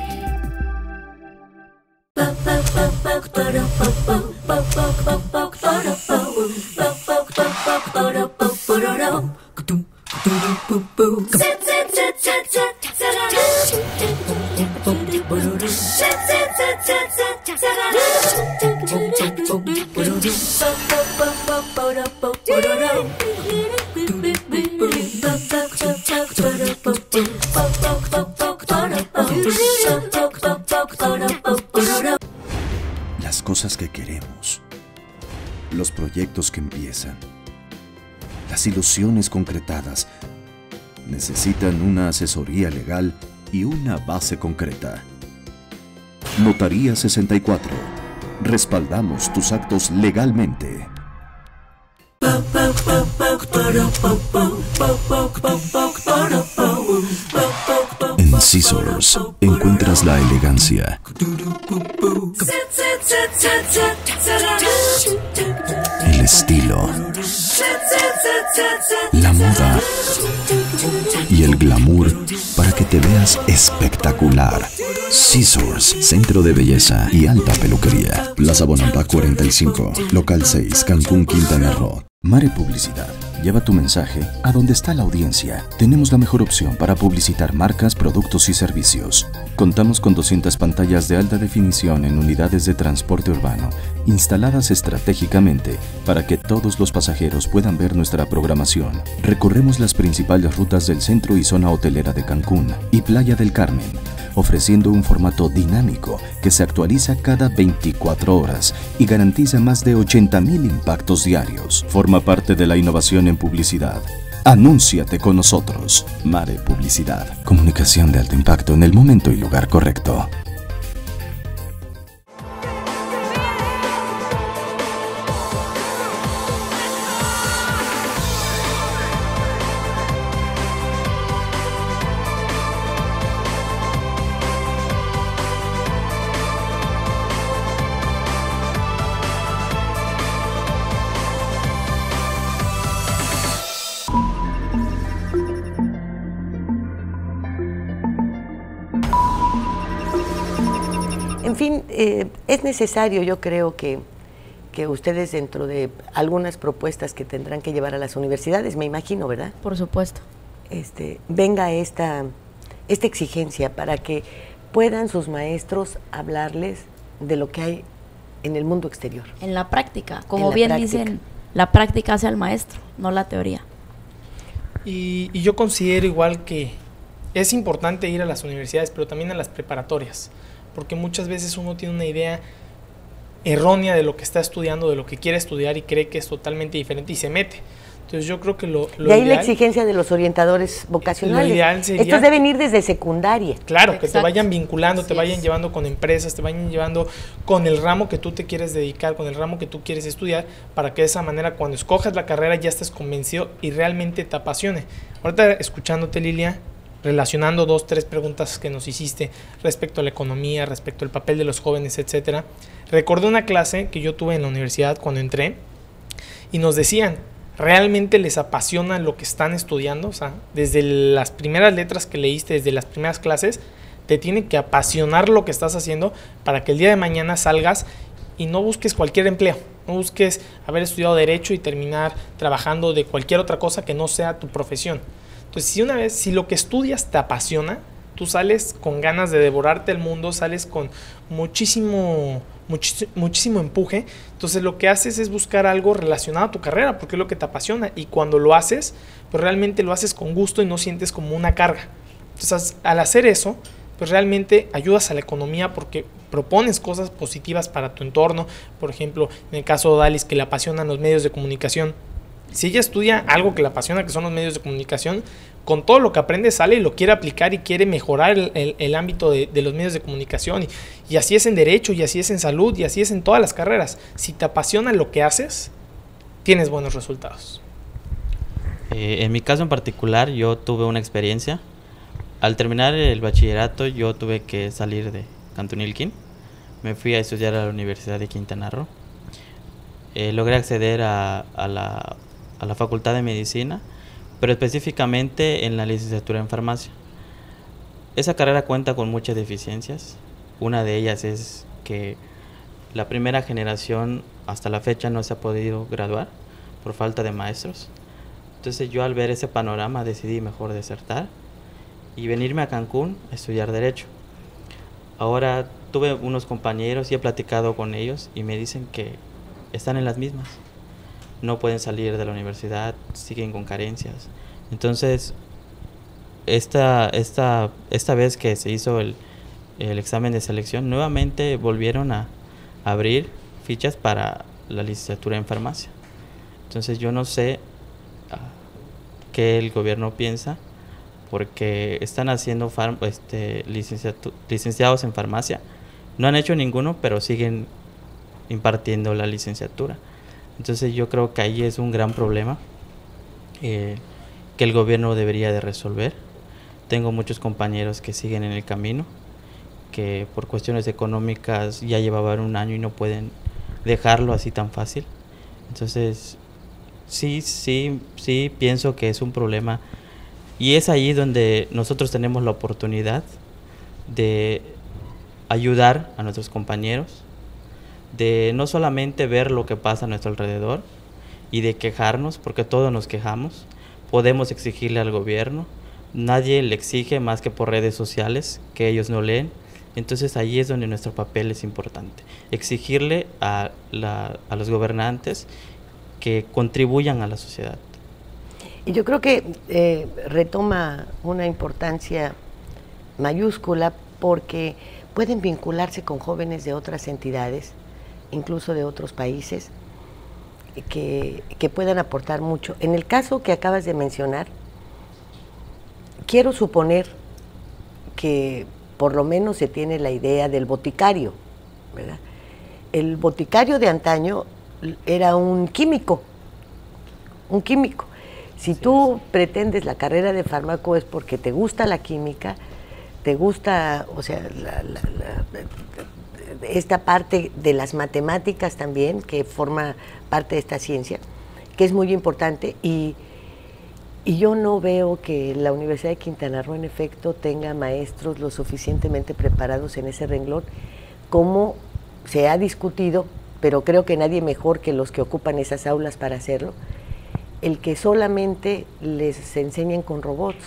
Las cosas que queremos, los proyectos que empiezan, las ilusiones concretadas necesitan una asesoría legal y una base concreta. Notaría sesenta y cuatro. Respaldamos tus actos legalmente. En Scissors encuentras la elegancia, el estilo, la moda y el glamour para que te veas espectacular. Scissors, centro de belleza y alta peluquería. Plaza Bonampak cuarenta y cinco, local seis, Cancún, Quintana Roo. Mare Publicidad. Lleva tu mensaje a donde está la audiencia. Tenemos la mejor opción para publicitar marcas, productos y servicios. Contamos con doscientas pantallas de alta definición en unidades de transporte urbano, instaladas estratégicamente para que todos los pasajeros puedan ver nuestra programación. Recorremos las principales rutas del centro y zona hotelera de Cancún y Playa del Carmen, ofreciendo un formato dinámico que se actualiza cada veinticuatro horas y garantiza más de ochenta mil impactos diarios. Forma parte de la innovación en publicidad. Anúnciate con nosotros. Mare Publicidad. Comunicación de alto impacto en el momento y lugar correcto. En fin, eh, es necesario, yo creo que, que ustedes dentro de algunas propuestas que tendrán que llevar a las universidades, me imagino, ¿verdad? Por supuesto. Este, venga esta, esta exigencia para que puedan sus maestros hablarles de lo que hay en el mundo exterior. En la práctica, como la bien práctica. dicen, la práctica hace al maestro, no la teoría. Y, y yo considero igual que es importante ir a las universidades, pero también a las preparatorias, porque muchas veces uno tiene una idea errónea de lo que está estudiando, de lo que quiere estudiar y cree que es totalmente diferente y se mete. Entonces yo creo que lo, lo De ahí ideal, la exigencia de los orientadores vocacionales. Lo ideal sería, estos deben ir desde secundaria. Claro, Exacto. que te vayan vinculando, Así te vayan es. llevando con empresas, te vayan llevando con el ramo que tú te quieres dedicar, con el ramo que tú quieres estudiar, para que de esa manera cuando escojas la carrera ya estés convencido y realmente te apasione. Ahorita escuchándote, Lilia, relacionando dos, tres preguntas que nos hiciste respecto a la economía, respecto al papel de los jóvenes, etcétera, recordé una clase que yo tuve en la universidad cuando entré y nos decían, ¿realmente les apasiona lo que están estudiando? O sea, desde las primeras letras que leíste, desde las primeras clases, te tiene que apasionar lo que estás haciendo para que el día de mañana salgas y no busques cualquier empleo, no busques haber estudiado Derecho y terminar trabajando de cualquier otra cosa que no sea tu profesión. Entonces, si una vez, si lo que estudias te apasiona, tú sales con ganas de devorarte el mundo, sales con muchísimo, muchis, muchísimo empuje. Entonces lo que haces es buscar algo relacionado a tu carrera, porque es lo que te apasiona. Y cuando lo haces, pues realmente lo haces con gusto y no sientes como una carga. Entonces al hacer eso, pues realmente ayudas a la economía porque propones cosas positivas para tu entorno. Por ejemplo, en el caso de Dalis, que le apasionan los medios de comunicación. Si ella estudia algo que le apasiona, que son los medios de comunicación, con todo lo que aprende sale y lo quiere aplicar y quiere mejorar el, el, el ámbito de, de los medios de comunicación. Y, y así es en Derecho, y así es en Salud, y así es en todas las carreras. Si te apasiona lo que haces, tienes buenos resultados. Eh, en mi caso en particular, yo tuve una experiencia. Al terminar el bachillerato, yo tuve que salir de Cantunilquín. Me fui a estudiar a la Universidad de Quintana Roo. Eh, logré acceder a, a, la, a la Facultad de Medicina, pero específicamente en la licenciatura en farmacia. Esa carrera cuenta con muchas deficiencias. Una de ellas es que la primera generación hasta la fecha no se ha podido graduar por falta de maestros. Entonces yo al ver ese panorama decidí mejor desertar y venirme a Cancún a estudiar Derecho. Ahora tuve unos compañeros y he platicado con ellos y me dicen que están en las mismas. No pueden salir de la universidad, siguen con carencias. Entonces, esta, esta, esta vez que se hizo el, el examen de selección, nuevamente volvieron a abrir fichas para la licenciatura en farmacia. Entonces, yo no sé uh, qué el gobierno piensa, porque están haciendo farm, este, licenciados en farmacia. No han hecho ninguno, pero siguen impartiendo la licenciatura. Entonces yo creo que ahí es un gran problema eh, que el gobierno debería de resolver. Tengo muchos compañeros que siguen en el camino, que por cuestiones económicas ya llevaban un año y no pueden dejarlo así tan fácil. Entonces sí, sí, sí pienso que es un problema y es ahí donde nosotros tenemos la oportunidad de ayudar a nuestros compañeros, de no solamente ver lo que pasa a nuestro alrededor y de quejarnos, porque todos nos quejamos. Podemos exigirle al gobierno, nadie le exige más que por redes sociales que ellos no leen. Entonces ahí es donde nuestro papel es importante, exigirle a, la, a los gobernantes que contribuyan a la sociedad. Y yo creo que eh, retoma una importancia mayúscula porque pueden vincularse con jóvenes de otras entidades, incluso de otros países, que, que puedan aportar mucho. En el caso que acabas de mencionar, quiero suponer que por lo menos se tiene la idea del boticario, ¿verdad? El boticario de antaño era un químico, un químico. Si tú pretendes la carrera de fármaco es porque te gusta la química, te gusta, o sea, la, la, la, esta parte de las matemáticas también, que forma parte de esta ciencia, que es muy importante, y, y yo no veo que la Universidad de Quintana Roo en efecto tenga maestros lo suficientemente preparados en ese renglón, como se ha discutido, pero creo que nadie mejor que los que ocupan esas aulas para hacerlo, el que solamente les enseñen con robots.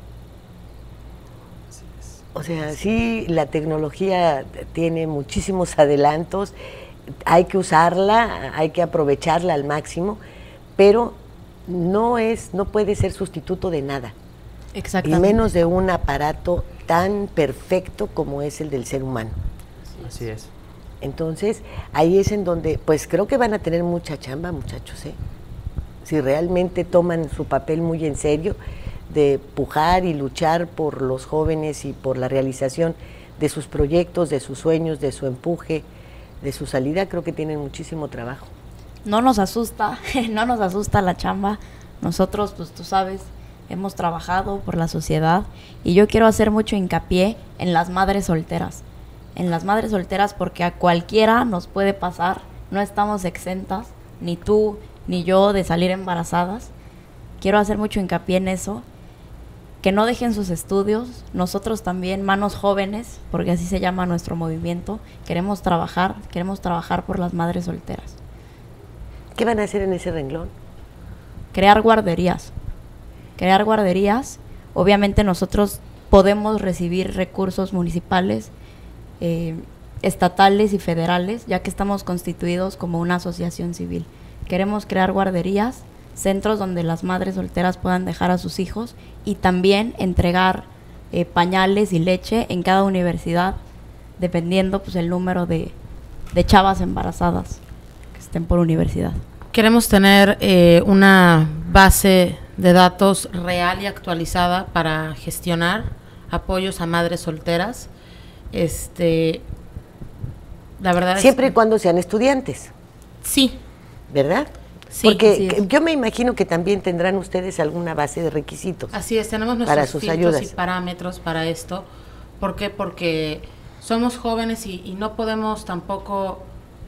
O sea, sí, la tecnología tiene muchísimos adelantos, hay que usarla, hay que aprovecharla al máximo, pero no es, no puede ser sustituto de nada. Exactamente. Y menos de un aparato tan perfecto como es el del ser humano. Así es. Entonces, ahí es en donde, pues creo que van a tener mucha chamba, muchachos, ¿eh? Si realmente toman su papel muy en serio, de pujar y luchar por los jóvenes y por la realización de sus proyectos, de sus sueños, de su empuje, de su salida, creo que tienen muchísimo trabajo. No nos asusta, no nos asusta la chamba. Nosotros, pues tú sabes, hemos trabajado por la sociedad y yo quiero hacer mucho hincapié en las madres solteras. En las madres solteras porque a cualquiera nos puede pasar, no estamos exentas, ni tú ni yo, de salir embarazadas. Quiero hacer mucho hincapié en eso, que no dejen sus estudios. Nosotros también, Manos Jóvenes, porque así se llama nuestro movimiento, queremos trabajar, queremos trabajar por las madres solteras. ¿Qué van a hacer en ese renglón? Crear guarderías, crear guarderías. Obviamente nosotros podemos recibir recursos municipales, eh, estatales y federales, ya que estamos constituidos como una asociación civil. Queremos crear guarderías, centros donde las madres solteras puedan dejar a sus hijos y también entregar eh, pañales y leche en cada universidad, dependiendo pues el número de, de chavas embarazadas que estén por universidad. Queremos tener eh, una base de datos real y actualizada para gestionar apoyos a madres solteras. Este, la verdad siempre es, y cuando sean estudiantes. Sí. ¿Verdad? Sí, porque yo me imagino que también tendrán ustedes alguna base de requisitos. Así es, tenemos nuestros para sus filtros ayudas y parámetros para esto. ¿Por qué? Porque somos jóvenes y, y no podemos tampoco,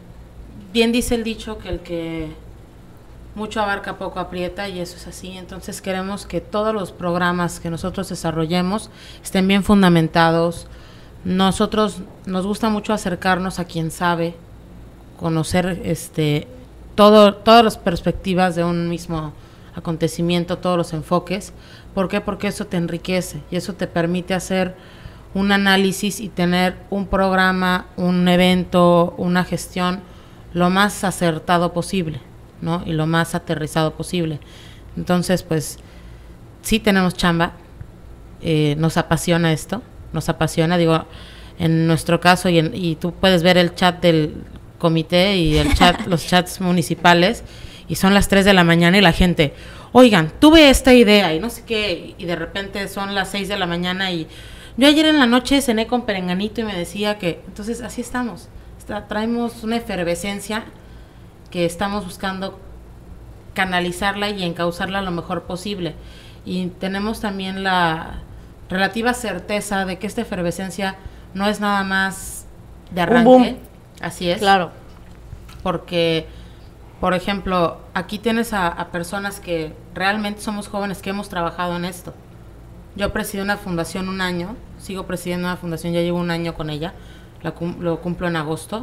bien dice el dicho que el que mucho abarca poco aprieta, y eso es así. Entonces queremos que todos los programas que nosotros desarrollemos estén bien fundamentados. Nosotros nos gusta mucho acercarnos a quien sabe, conocer este todo, todas las perspectivas de un mismo acontecimiento, todos los enfoques. ¿Por qué? Porque eso te enriquece y eso te permite hacer un análisis y tener un programa, un evento, una gestión lo más acertado posible, ¿no? Y lo más aterrizado posible. Entonces, pues, sí tenemos chamba, eh, nos apasiona esto, nos apasiona, digo, en nuestro caso, y, en, y tú puedes ver el chat del comité y el chat, los chats municipales, y son las tres de la mañana y la gente, oigan, tuve esta idea y no sé qué, y de repente son las seis de la mañana y yo ayer en la noche cené con perenganito y me decía que, entonces así estamos, está, traemos una efervescencia que estamos buscando canalizarla y encauzarla lo mejor posible, y tenemos también la relativa certeza de que esta efervescencia no es nada más de arranque. Así es. Claro. Porque, por ejemplo, aquí tienes a, a personas que realmente somos jóvenes que hemos trabajado en esto. Yo presidí una fundación un año, sigo presidiendo una fundación, ya llevo un año con ella, la, lo cumplo en agosto,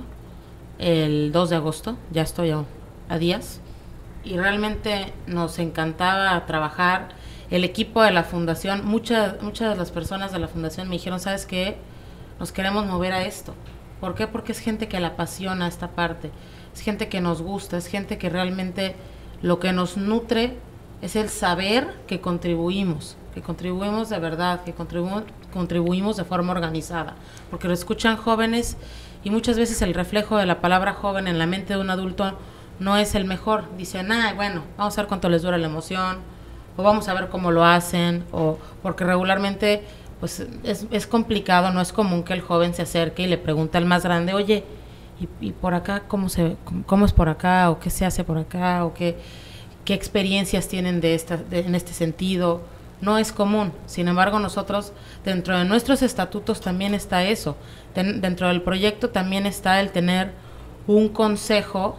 el dos de agosto, ya estoy a, a días, y realmente nos encantaba trabajar. El equipo de la fundación, muchas muchas de las personas de la fundación me dijeron, ¿sabes qué? Nos queremos mover a esto. ¿Por qué? Porque es gente que la apasiona esta parte, es gente que nos gusta, es gente que realmente lo que nos nutre es el saber que contribuimos, que contribuimos de verdad, que contribuimos, contribuimos de forma organizada, porque lo escuchan jóvenes y muchas veces el reflejo de la palabra joven en la mente de un adulto no es el mejor. Dicen, ah, bueno, vamos a ver cuánto les dura la emoción, o vamos a ver cómo lo hacen, o porque regularmente pues es, es complicado, no es común que el joven se acerque y le pregunte al más grande, oye, ¿y, y por acá cómo se cómo, cómo es por acá? ¿O qué se hace por acá? ¿O qué, qué experiencias tienen de esta, de, en este sentido? No es común. Sin embargo, nosotros, dentro de nuestros estatutos también está eso. Ten, dentro del proyecto también está el tener un consejo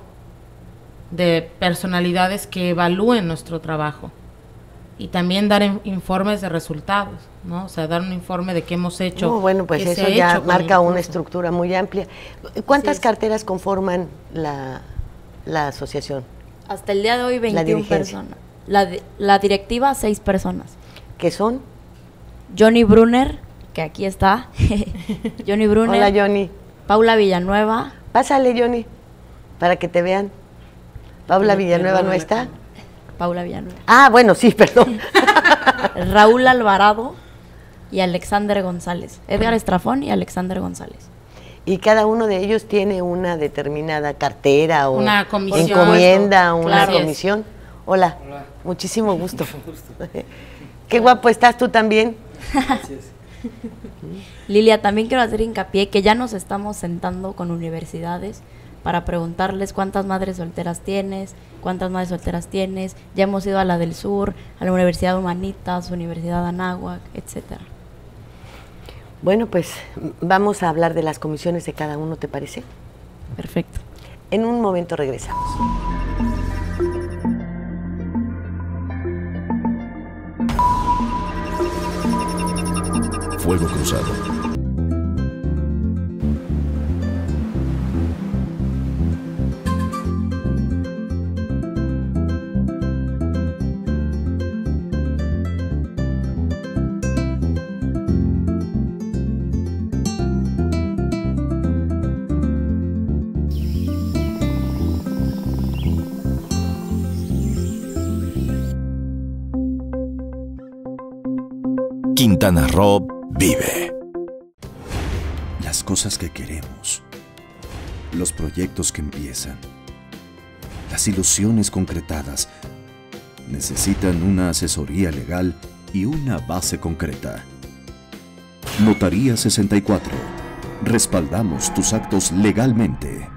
de personalidades que evalúen nuestro trabajo. Y también dar in, informes de resultados, ¿no? O sea, dar un informe de qué hemos hecho. Oh, bueno, pues eso ya marca una estructura muy amplia. ¿Cuántas carteras conforman la, la asociación? Hasta el día de hoy, veintiuna personas. La, la directiva, seis personas. ¿Qué son? Johnny Brunner, que aquí está. Johnny Brunner. Hola, Johnny. Paula Villanueva. Pásale, Johnny, para que te vean. Paula Villanueva no está. Paula Villanueva. Ah, bueno, sí, perdón. Raúl Alvarado y Alexander González. Edgar Estrafón y Alexander González. Y cada uno de ellos tiene una determinada cartera o una comisión, encomienda, una claro. comisión. Hola, Hola, muchísimo gusto. Qué guapo estás tú también. Gracias. Lilia, también quiero hacer hincapié que ya nos estamos sentando con universidades para preguntarles cuántas madres solteras tienes, cuántas madres solteras tienes. Ya hemos ido a la del Sur, a la Universidad de Humanitas, Universidad de Anáhuac, etcétera. Bueno, pues vamos a hablar de las comisiones de cada uno, ¿te parece? Perfecto. En un momento regresamos. Fuego Cruzado. Quintana Roo vive. Las cosas que queremos, los proyectos que empiezan, las ilusiones concretadas necesitan una asesoría legal y una base concreta. Notaría sesenta y cuatro. Respaldamos tus actos legalmente.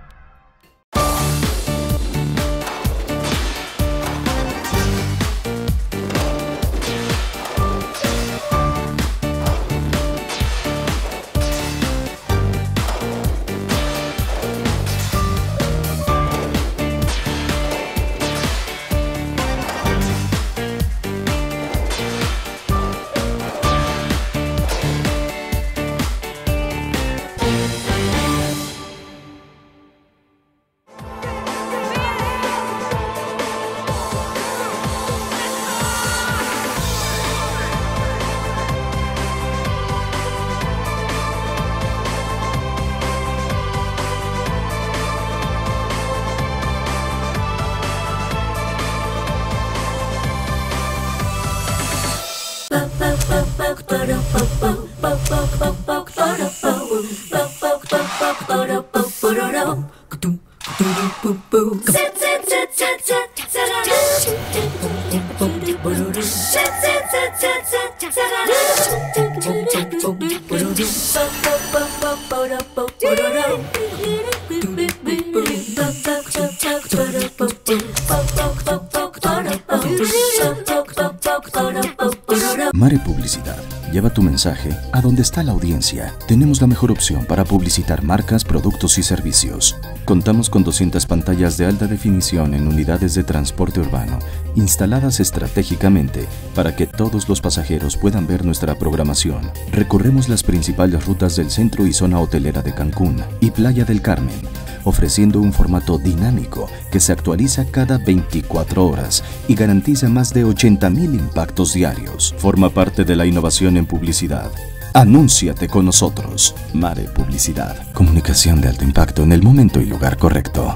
Mare Publicidad. Lleva tu mensaje a donde está la audiencia. Tenemos la mejor opción para publicitar marcas, productos y servicios. Contamos con doscientas pantallas de alta definición en unidades de transporte urbano, instaladas estratégicamente para que todos los pasajeros puedan ver nuestra programación. Recorremos las principales rutas del centro y zona hotelera de Cancún y Playa del Carmen, ofreciendo un formato dinámico que se actualiza cada veinticuatro horas y garantiza más de ochenta mil impactos diarios. Forma parte de la innovación en publicidad. Anúnciate con nosotros. Mare Publicidad. Comunicación de alto impacto en el momento y lugar correcto.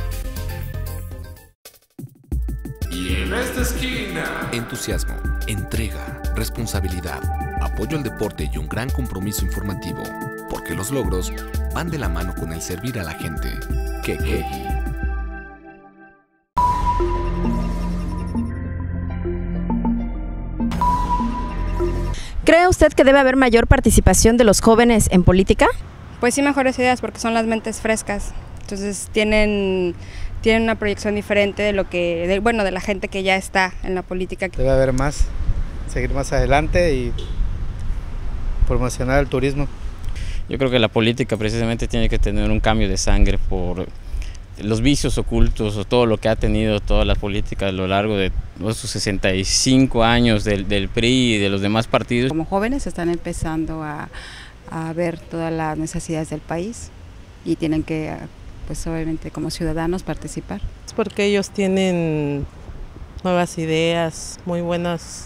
Y en esta esquina, entusiasmo, entrega, responsabilidad, apoyo al deporte y un gran compromiso informativo, porque los logros van de la mano con el servir a la gente. Keke. ¿Cree usted que debe haber mayor participación de los jóvenes en política? Pues sí, mejores ideas, porque son las mentes frescas. Entonces tienen, tienen una proyección diferente de lo que, de, bueno, de la gente que ya está en la política. Debe haber más, seguir más adelante y promocionar el turismo. Yo creo que la política precisamente tiene que tener un cambio de sangre por los vicios ocultos o todo lo que ha tenido toda la política a lo largo de esos sesenta y cinco años del, del P R I y de los demás partidos. Como jóvenes están empezando a, a ver todas las necesidades del país y tienen que, pues obviamente como ciudadanos, participar. Es porque ellos tienen nuevas ideas, muy buenas,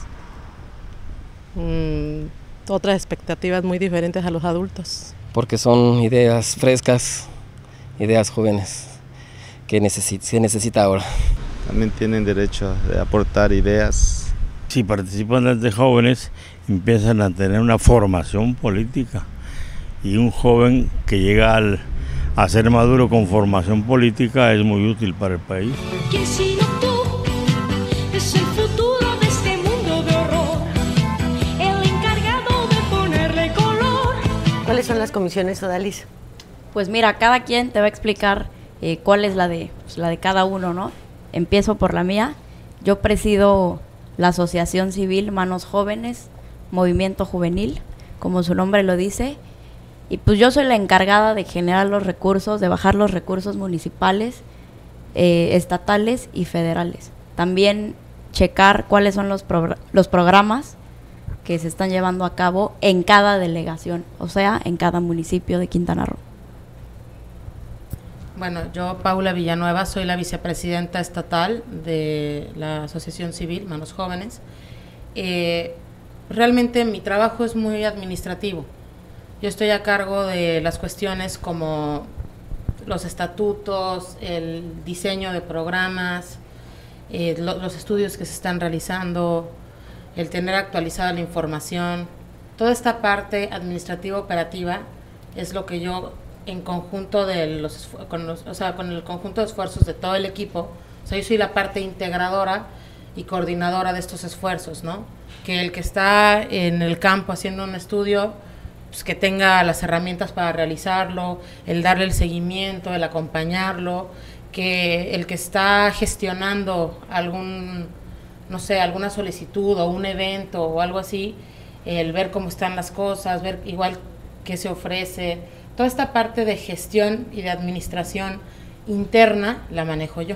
mmm, otras expectativas muy diferentes a los adultos. Porque son ideas frescas, ideas jóvenes que necesit- se necesita ahora. También tienen derecho de aportar ideas. Si participan desde jóvenes, empiezan a tener una formación política y un joven que llega al, a ser maduro con formación política es muy útil para el país. ¿Quién sino tú es el futuro de este mundo de horror? El encargado de ponerle color. ¿Cuáles son las comisiones, Odalis? Pues mira, cada quien te va a explicar eh, cuál es la de, pues, la de cada uno, ¿no? Empiezo por la mía. Yo presido la Asociación Civil Manos Jóvenes, Movimiento Juvenil, como su nombre lo dice, y pues yo soy la encargada de generar los recursos, de bajar los recursos municipales, eh, estatales y federales. También checar cuáles son los, progr- los programas que se están llevando a cabo en cada delegación, o sea, en cada municipio de Quintana Roo. Bueno, yo, Paula Villanueva, soy la vicepresidenta estatal de la Asociación Civil Manos Jóvenes. Eh, realmente mi trabajo es muy administrativo. Yo estoy a cargo de las cuestiones como los estatutos, el diseño de programas, eh, lo, los estudios que se están realizando, el tener actualizada la información. Toda esta parte administrativa operativa es lo que yo, en conjunto de los, con los, o sea, con el conjunto de esfuerzos de todo el equipo, o sea, yo soy la parte integradora y coordinadora de estos esfuerzos, ¿no? Que el que está en el campo haciendo un estudio, pues que tenga las herramientas para realizarlo, el darle el seguimiento, el acompañarlo, que el que está gestionando algún, no sé, alguna solicitud o un evento o algo así, el ver cómo están las cosas, ver igual qué se ofrece. Toda esta parte de gestión y de administración interna la manejo yo.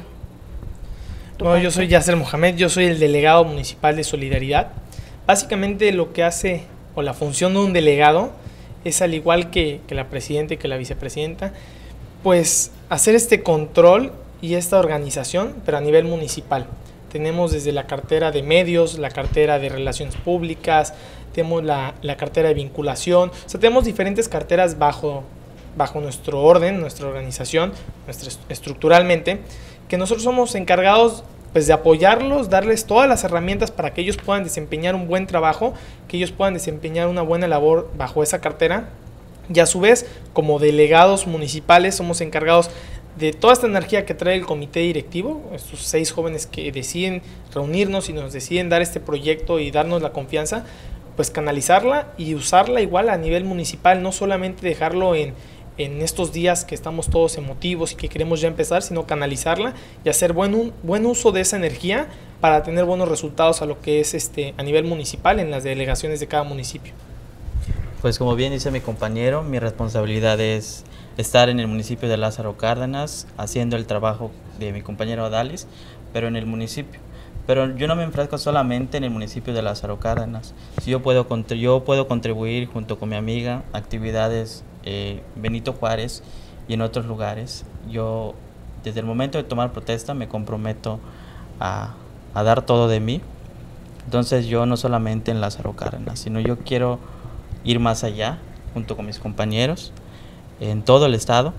Bueno, yo soy Yasser Mohamed, yo soy el delegado municipal de Solidaridad. Básicamente lo que hace, o la función de un delegado, es al igual que, que la presidenta y que la vicepresidenta, pues hacer este control y esta organización, pero a nivel municipal. Tenemos desde la cartera de medios, la cartera de relaciones públicas, tenemos la, la cartera de vinculación, o sea, tenemos diferentes carteras bajo, bajo nuestro orden, nuestra organización, nuestra, estructuralmente, que nosotros somos encargados pues de apoyarlos, darles todas las herramientas para que ellos puedan desempeñar un buen trabajo, que ellos puedan desempeñar una buena labor bajo esa cartera, y a su vez, como delegados municipales, somos encargados de toda esta energía que trae el comité directivo, estos seis jóvenes que deciden reunirnos y nos deciden dar este proyecto y darnos la confianza, pues canalizarla y usarla igual a nivel municipal, no solamente dejarlo en, en estos días que estamos todos emotivos y que queremos ya empezar, sino canalizarla y hacer buen, un, buen uso de esa energía para tener buenos resultados a lo que es este a nivel municipal en las delegaciones de cada municipio. Pues como bien dice mi compañero, mi responsabilidad es estar en el municipio de Lázaro Cárdenas haciendo el trabajo de mi compañero Odalis, pero en el municipio. Pero yo no me enfrasco solamente en el municipio de Lázaro Cárdenas. Si yo puedo, yo puedo contribuir junto con mi amiga a actividades eh, Benito Juárez y en otros lugares. Yo desde el momento de tomar protesta me comprometo a, a dar todo de mí. Entonces yo no solamente en Lázaro Cárdenas, sino yo quiero ir más allá junto con mis compañeros en todo el estado,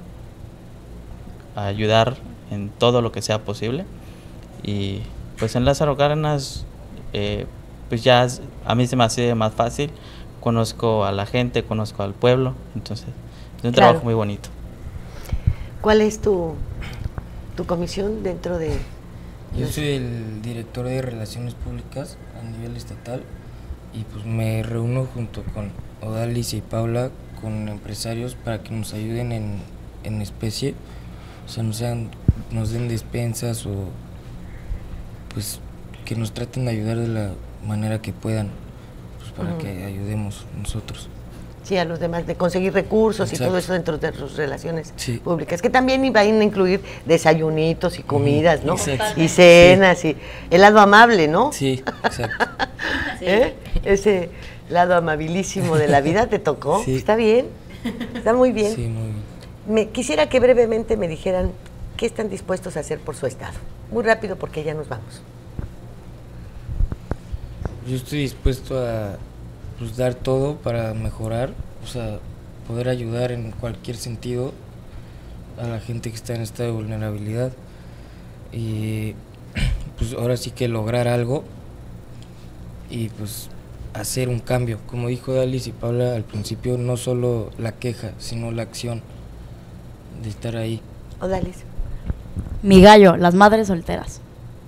a ayudar en todo lo que sea posible. Y pues en Lázaro Cárdenas, eh, pues ya a mí se me hace más fácil, conozco a la gente, conozco al pueblo, entonces es un Claro. trabajo muy bonito. ¿Cuál es tu, tu comisión dentro de...? Yo soy el director de Relaciones Públicas a nivel estatal y pues me reúno junto con Odalis y Paula con empresarios para que nos ayuden en, en especie, o sea, nos, sean, nos den despensas o pues que nos traten de ayudar de la manera que puedan, pues para uh-huh. que ayudemos nosotros. Sí, a los demás, de conseguir recursos. Exacto. Y todo eso dentro de sus relaciones sí. públicas, que también iban a incluir desayunitos y comidas, ¿no? Exacto. Y cenas, sí. y el lado amable, ¿no? Sí, exacto. ¿Eh? Ese lado amabilísimo de la vida te tocó, sí. ¿Está bien? Está muy bien. Sí, muy bien. Me, quisiera que brevemente me dijeran qué están dispuestos a hacer por su estado. Muy rápido porque ya nos vamos. Yo estoy dispuesto a pues, dar todo para mejorar, o sea, poder ayudar en cualquier sentido a la gente que está en estado de vulnerabilidad y pues ahora sí que lograr algo y pues hacer un cambio. Como dijo Dalis y Paula al principio, no solo la queja, sino la acción de estar ahí. Odalis. Mi gallo, las madres solteras.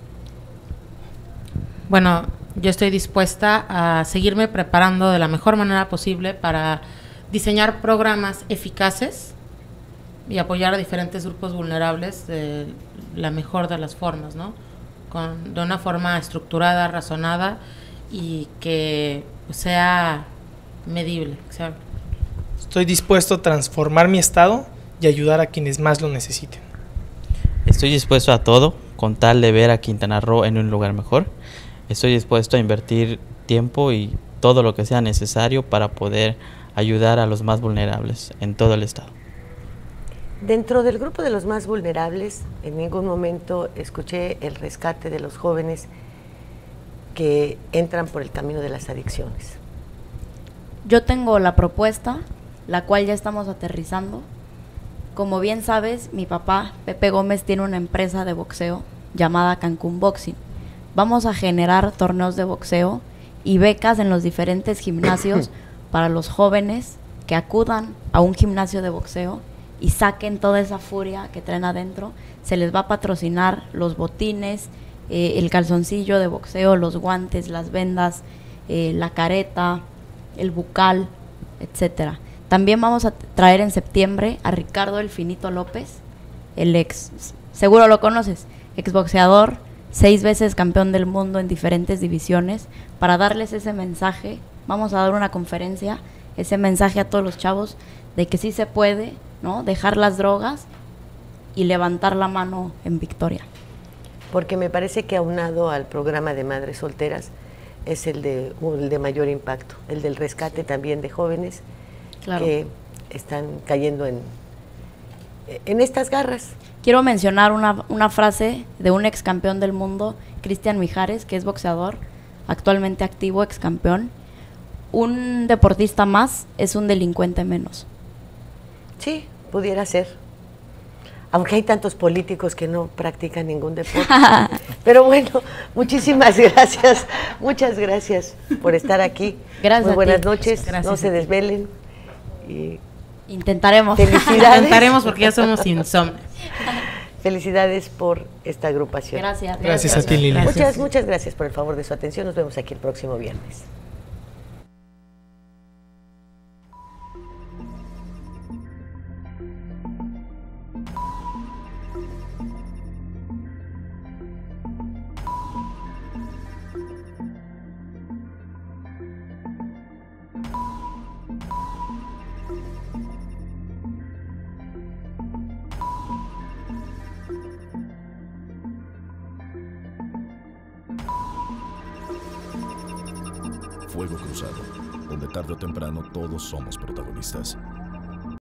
Bueno, yo estoy dispuesta a seguirme preparando de la mejor manera posible para diseñar programas eficaces y apoyar a diferentes grupos vulnerables de la mejor de las formas, ¿no? Con, de una forma estructurada, razonada y que pues, sea medible. O sea, Estoy dispuesto a transformar mi estado y ayudar a quienes más lo necesiten. Estoy dispuesto a todo con tal de ver a Quintana Roo en un lugar mejor. Estoy dispuesto a invertir tiempo y todo lo que sea necesario para poder ayudar a los más vulnerables en todo el estado. Dentro del grupo de los más vulnerables, en ningún momento escuché el rescate de los jóvenes que entran por el camino de las adicciones. Yo tengo la propuesta, la cual ya estamos aterrizando. Como bien sabes, mi papá, Pepe Gómez, tiene una empresa de boxeo llamada Cancún Boxing. Vamos a generar torneos de boxeo y becas en los diferentes gimnasios para los jóvenes que acudan a un gimnasio de boxeo y saquen toda esa furia que traen adentro. Se les va a patrocinar los botines, eh, el calzoncillo de boxeo, los guantes, las vendas, eh, la careta, el bucal, etcétera. También vamos a traer en septiembre a Ricardo El Finito López, el ex, seguro lo conoces, exboxeador, seis veces campeón del mundo en diferentes divisiones, para darles ese mensaje. Vamos a dar una conferencia, ese mensaje a todos los chavos de que sí se puede, ¿no? Dejar las drogas y levantar la mano en victoria. Porque me parece que aunado al programa de madres solteras es el de, el de mayor impacto, el del rescate también de jóvenes, claro, que están cayendo en, en estas garras. Quiero mencionar una, una frase de un ex campeón del mundo, Cristian Mijares, que es boxeador, actualmente activo, ex campeón. Un deportista más es un delincuente menos. Sí, pudiera ser. Aunque hay tantos políticos que no practican ningún deporte. Pero bueno, muchísimas gracias. Muchas gracias por estar aquí. Gracias. Muy buenas a ti. noches. Gracias no se desvelen. Y intentaremos. Felicidades. Intentaremos porque ya somos insomnes. Felicidades por esta agrupación. Gracias. Gracias, gracias a ti, Lili. Muchas, muchas gracias por el favor de su atención. Nos vemos aquí el próximo viernes. Fuego Cruzado, donde tarde o temprano todos somos protagonistas.